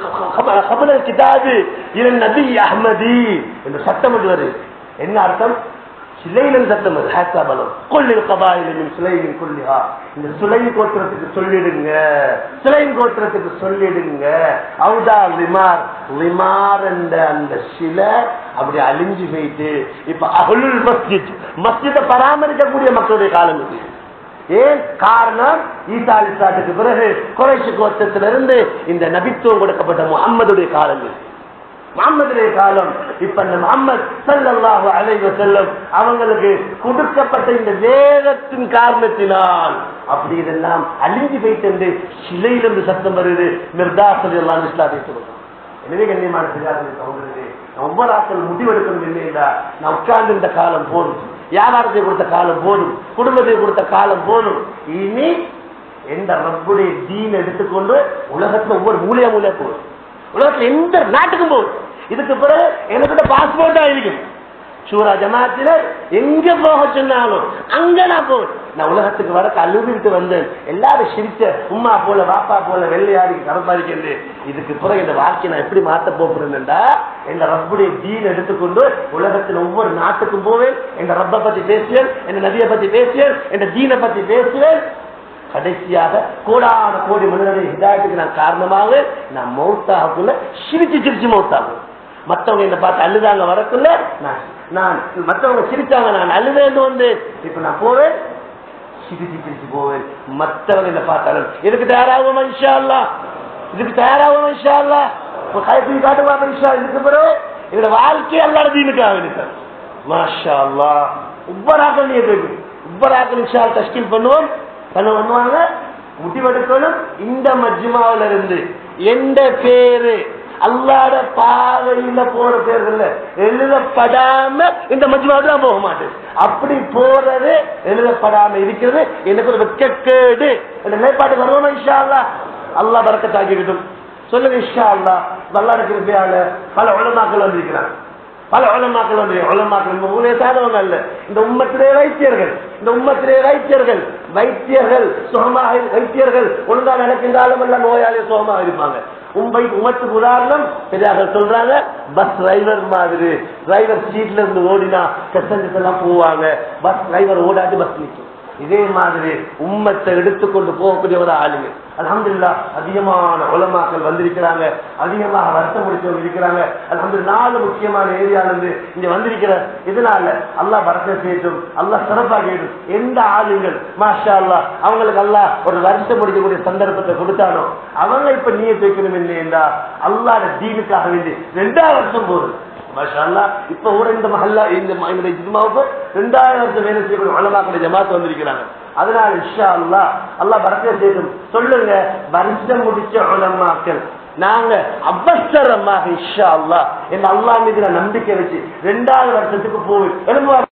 قبل الكتاب إلى النبي أحمدي إنه சத்தம் வருது. என்ன அர்த்தம்? சிலையிலும் சத்தம் வருது. ஹாத்தா பலம் கொல்லில் கபாயில் மின் சுலைமின் குல்லிஹா. இந்த சுலை கோத்திரத்துக்கு சொல்லிடுங்க, சுலைம் கோத்திரத்துக்கு சொல்லிடுங்க. அவுதா லிமார் லிமார் என்ற அந்த சிலை அப்படி அழிஞ்சு போயிட்டு இப்ப அஹ்லுல் மஸ்ஜித் மஸ்ஜிதை பராமரிக்கக்கூடிய மக்களுடைய காலம் இது. ஏன் காரணம்? ஈசா அலைஹிஸ்ஸலாத்துக்கு பிறகு குறைஷ் கோத்திரத்திலிருந்து இந்த நபித்துவம் கொடுக்கப்பட்ட முஹம்மதுடைய காலம் இது. முஹம்மதுடைய காலம். இப்ப இந்த முஹம்மது ஸல்லல்லாஹு அலைஹி வஸல்லம் அவங்களுக்கு கொடுக்கப்பட்ட இந்த வேதத்தின் காரணத்தினால் அப்படி இதெல்லாம் அழிஞ்சு போயிட்டு சிலையிலிருந்து சத்தம் வருது. மிர்தாஸ் ரலியல்லாஹு அன்ஹு இஸ்லாத்தை சொல்றாங்க. எனவே கண்ணியமான சகோதரர்களே, ஒவ்வொரு ஆட்கள் முடிவெடுக்கணும் இல்லையா? நான் உட்கார்ந்து இந்த காலம் போதும், வியாபாரத்தை கொடுத்த காலம் போதும், குடும்பத்தை கொடுத்த காலம் போதும். இனி எந்த ரப்புடைய தீன் எடுத்துக்கொண்டு உலகத்துல ஒவ்வொரு மூலையா மூலையா போதும், உலகத்துல எந்த நாட்டுக்கும் போகுது. இதுக்கு பிறகு எனக்கு பாஸ்போர்ட் தான் இருக்கும். சூரா ஜமாத்தினர் எங்க போக சொன்னாலும் அங்க நான் போவேன். நான் உலகத்துக்கு வர கல்லூரிட்டு வந்தேன். எல்லாரும் சிரிச்ச உம்மா போல வாப்பா போல வெள்ளையாடிக்கு கரப்பாடிக்கிறது. இதுக்கு பிறகு இந்த வாழ்க்கையை நான் எப்படி மாத்த போறேன்டா என் ரப்புடைய தீன் எடுத்துக்கொண்டு உலகத்தில் ஒவ்வொரு நாட்டுக்கும் போவேன். என் ரப்பை பத்தி பேசுவேன், என் நதியை பத்தி பேசுவேன், என் தீனை பத்தி பேசுவேன். கடைசியாக கோடான கோடி மனிதனுடைய ஹிதாயத்துக்கு நான் காரணமாக நான் மௌத்தாகுள்ள சிரிச்சு சிரிச்சு மௌத்தாகும். மற்றவங்க என்ன பார்த்து அழுதாங்க வரக்குள்ள நான் நான் மற்றவங்க சிரிச்சாங்க, நான் அழுதேன்னு வந்து இப்ப நான் போவேன் சிரிச்சு சிரிச்சு போவேன். மற்றவங்க என்ன பார்த்தாலும் இதுக்கு தயாராகும் இன்ஷா அல்லாஹ், இதுக்கு தயாராகும் இன்ஷா அல்லாஹ். கைப்பி காட்டுவா இன்ஷா. இதுக்கு பிறகு என்னோட வாழ்க்கையை அல்லாஹ் தீனுக்காக இருக்கு. மாஷா அல்லாஹ். உப்பராக்கள் நீங்க உப்பராக்கள் இன்ஷா அல்லாஹ் தஷ்கீல் பண்ணுவோம் பண்ணுவாங்க. முடிவெடுக்கணும். இந்த மஜ்மாவில இருந்து எந்த பேரு அல்லாஹ்வுடைய பாதையில போற பேர்கள் எழுதப்படாம இந்த மஜ்மாவுக்கு தான் போக மாட்டேன். அப்படி போறது எழுதப்படாம இருக்கிறது எனக்கு ஒரு வெட்கக்கேடு. இந்த மேற்பாட்டு வருவோம் இன்ஷா அல்லாஹ். அல்லாஹ் பரக்கத்தாக்கிக்கிட்டும். சொல்லுங்க இன்ஷா அல்லாஹ். அல்லாஹ்வுடைய கிருபையால பல உலமாக்கள் வந்திருக்கிறாங்க. பல உலமாக்கள் வந்து உலமாக்கள் ஊரே சாதவங்க அல்ல. இந்த உம்மத்திலே வைத்தியர்கள் இந்த உம்மத்திலே வைத்தியர்கள் வைத்தியர்கள் சுகமாக வைத்தியர்கள் ஒழுங்கா நடக்கின்றாலும் எல்லாம் நோயாளி சுகமாக இருப்பாங்க. உம்பை உமத்துக்கு உதாரணம் பெரியார்கள் சொல்றாங்க. பஸ் டிரைவர் மாதிரி டிரைவர் சீட்ல இருந்து ஓடினா பேசஞ்சர்ஸ் எல்லாம் போவாங்க. பஸ் டிரைவர் ஓடாது பஸ் நிற்கும். இதே மாதிரி உம்மத்தை எடுத்துக்கொண்டு போகக்கூடிய ஒரு ஆளுங்க அல்ஹம்துலில்லாஹ் அதிகமான உலமாக்கள் வந்திருக்கிறாங்க. அதிகமாக வருத்தம் முடிச்சவங்க இருக்கிறாங்க. அல்ஹம்துலில்லாஹ் நாலு முக்கியமான ஏரியால இருந்து இங்க வந்திருக்கிற இதனால அல்லாஹ் பரக்கத் செய்யட்டும், அல்லாஹ் சிறப்பாகிடும். எந்த ஆளுங்கள் மாஷா அல்லாஹ் அவங்களுக்கு அல்லாஹ் ஒரு வருஷம் முடிக்கக்கூடிய சந்தர்ப்பத்தை கொடுத்தானோ அவங்க இப்ப நீயத் வைக்கணும் இல்லையா அல்லாஹ்வுடைய தீனுக்காக வேண்டி ரெண்டாவது வருஷம் போகுது. மாஷா அல்லாஹ் இப்ப கூட இந்த மஹல்லா இந்த ஜும்மாவுக்கு ரெண்டாயிரம் வருஷம் வேலை செய்யக்கூடிய உலமாக்களுடைய ஜமாத் வந்திருக்கிறாங்க. அதனால இன்ஷா அல்லாஹ் அல்லாஹ் பரக்கத் செய்யட்டும். சொல்லுங்க வருஷம் முடிச்ச உலமாக்கள் நாங்க அவசரமாக இன்ஷா அல்லாஹ் இந்த அல்லாஹ் மீது நம்பிக்கை வச்சு ரெண்டாவது வருஷத்துக்கு போய்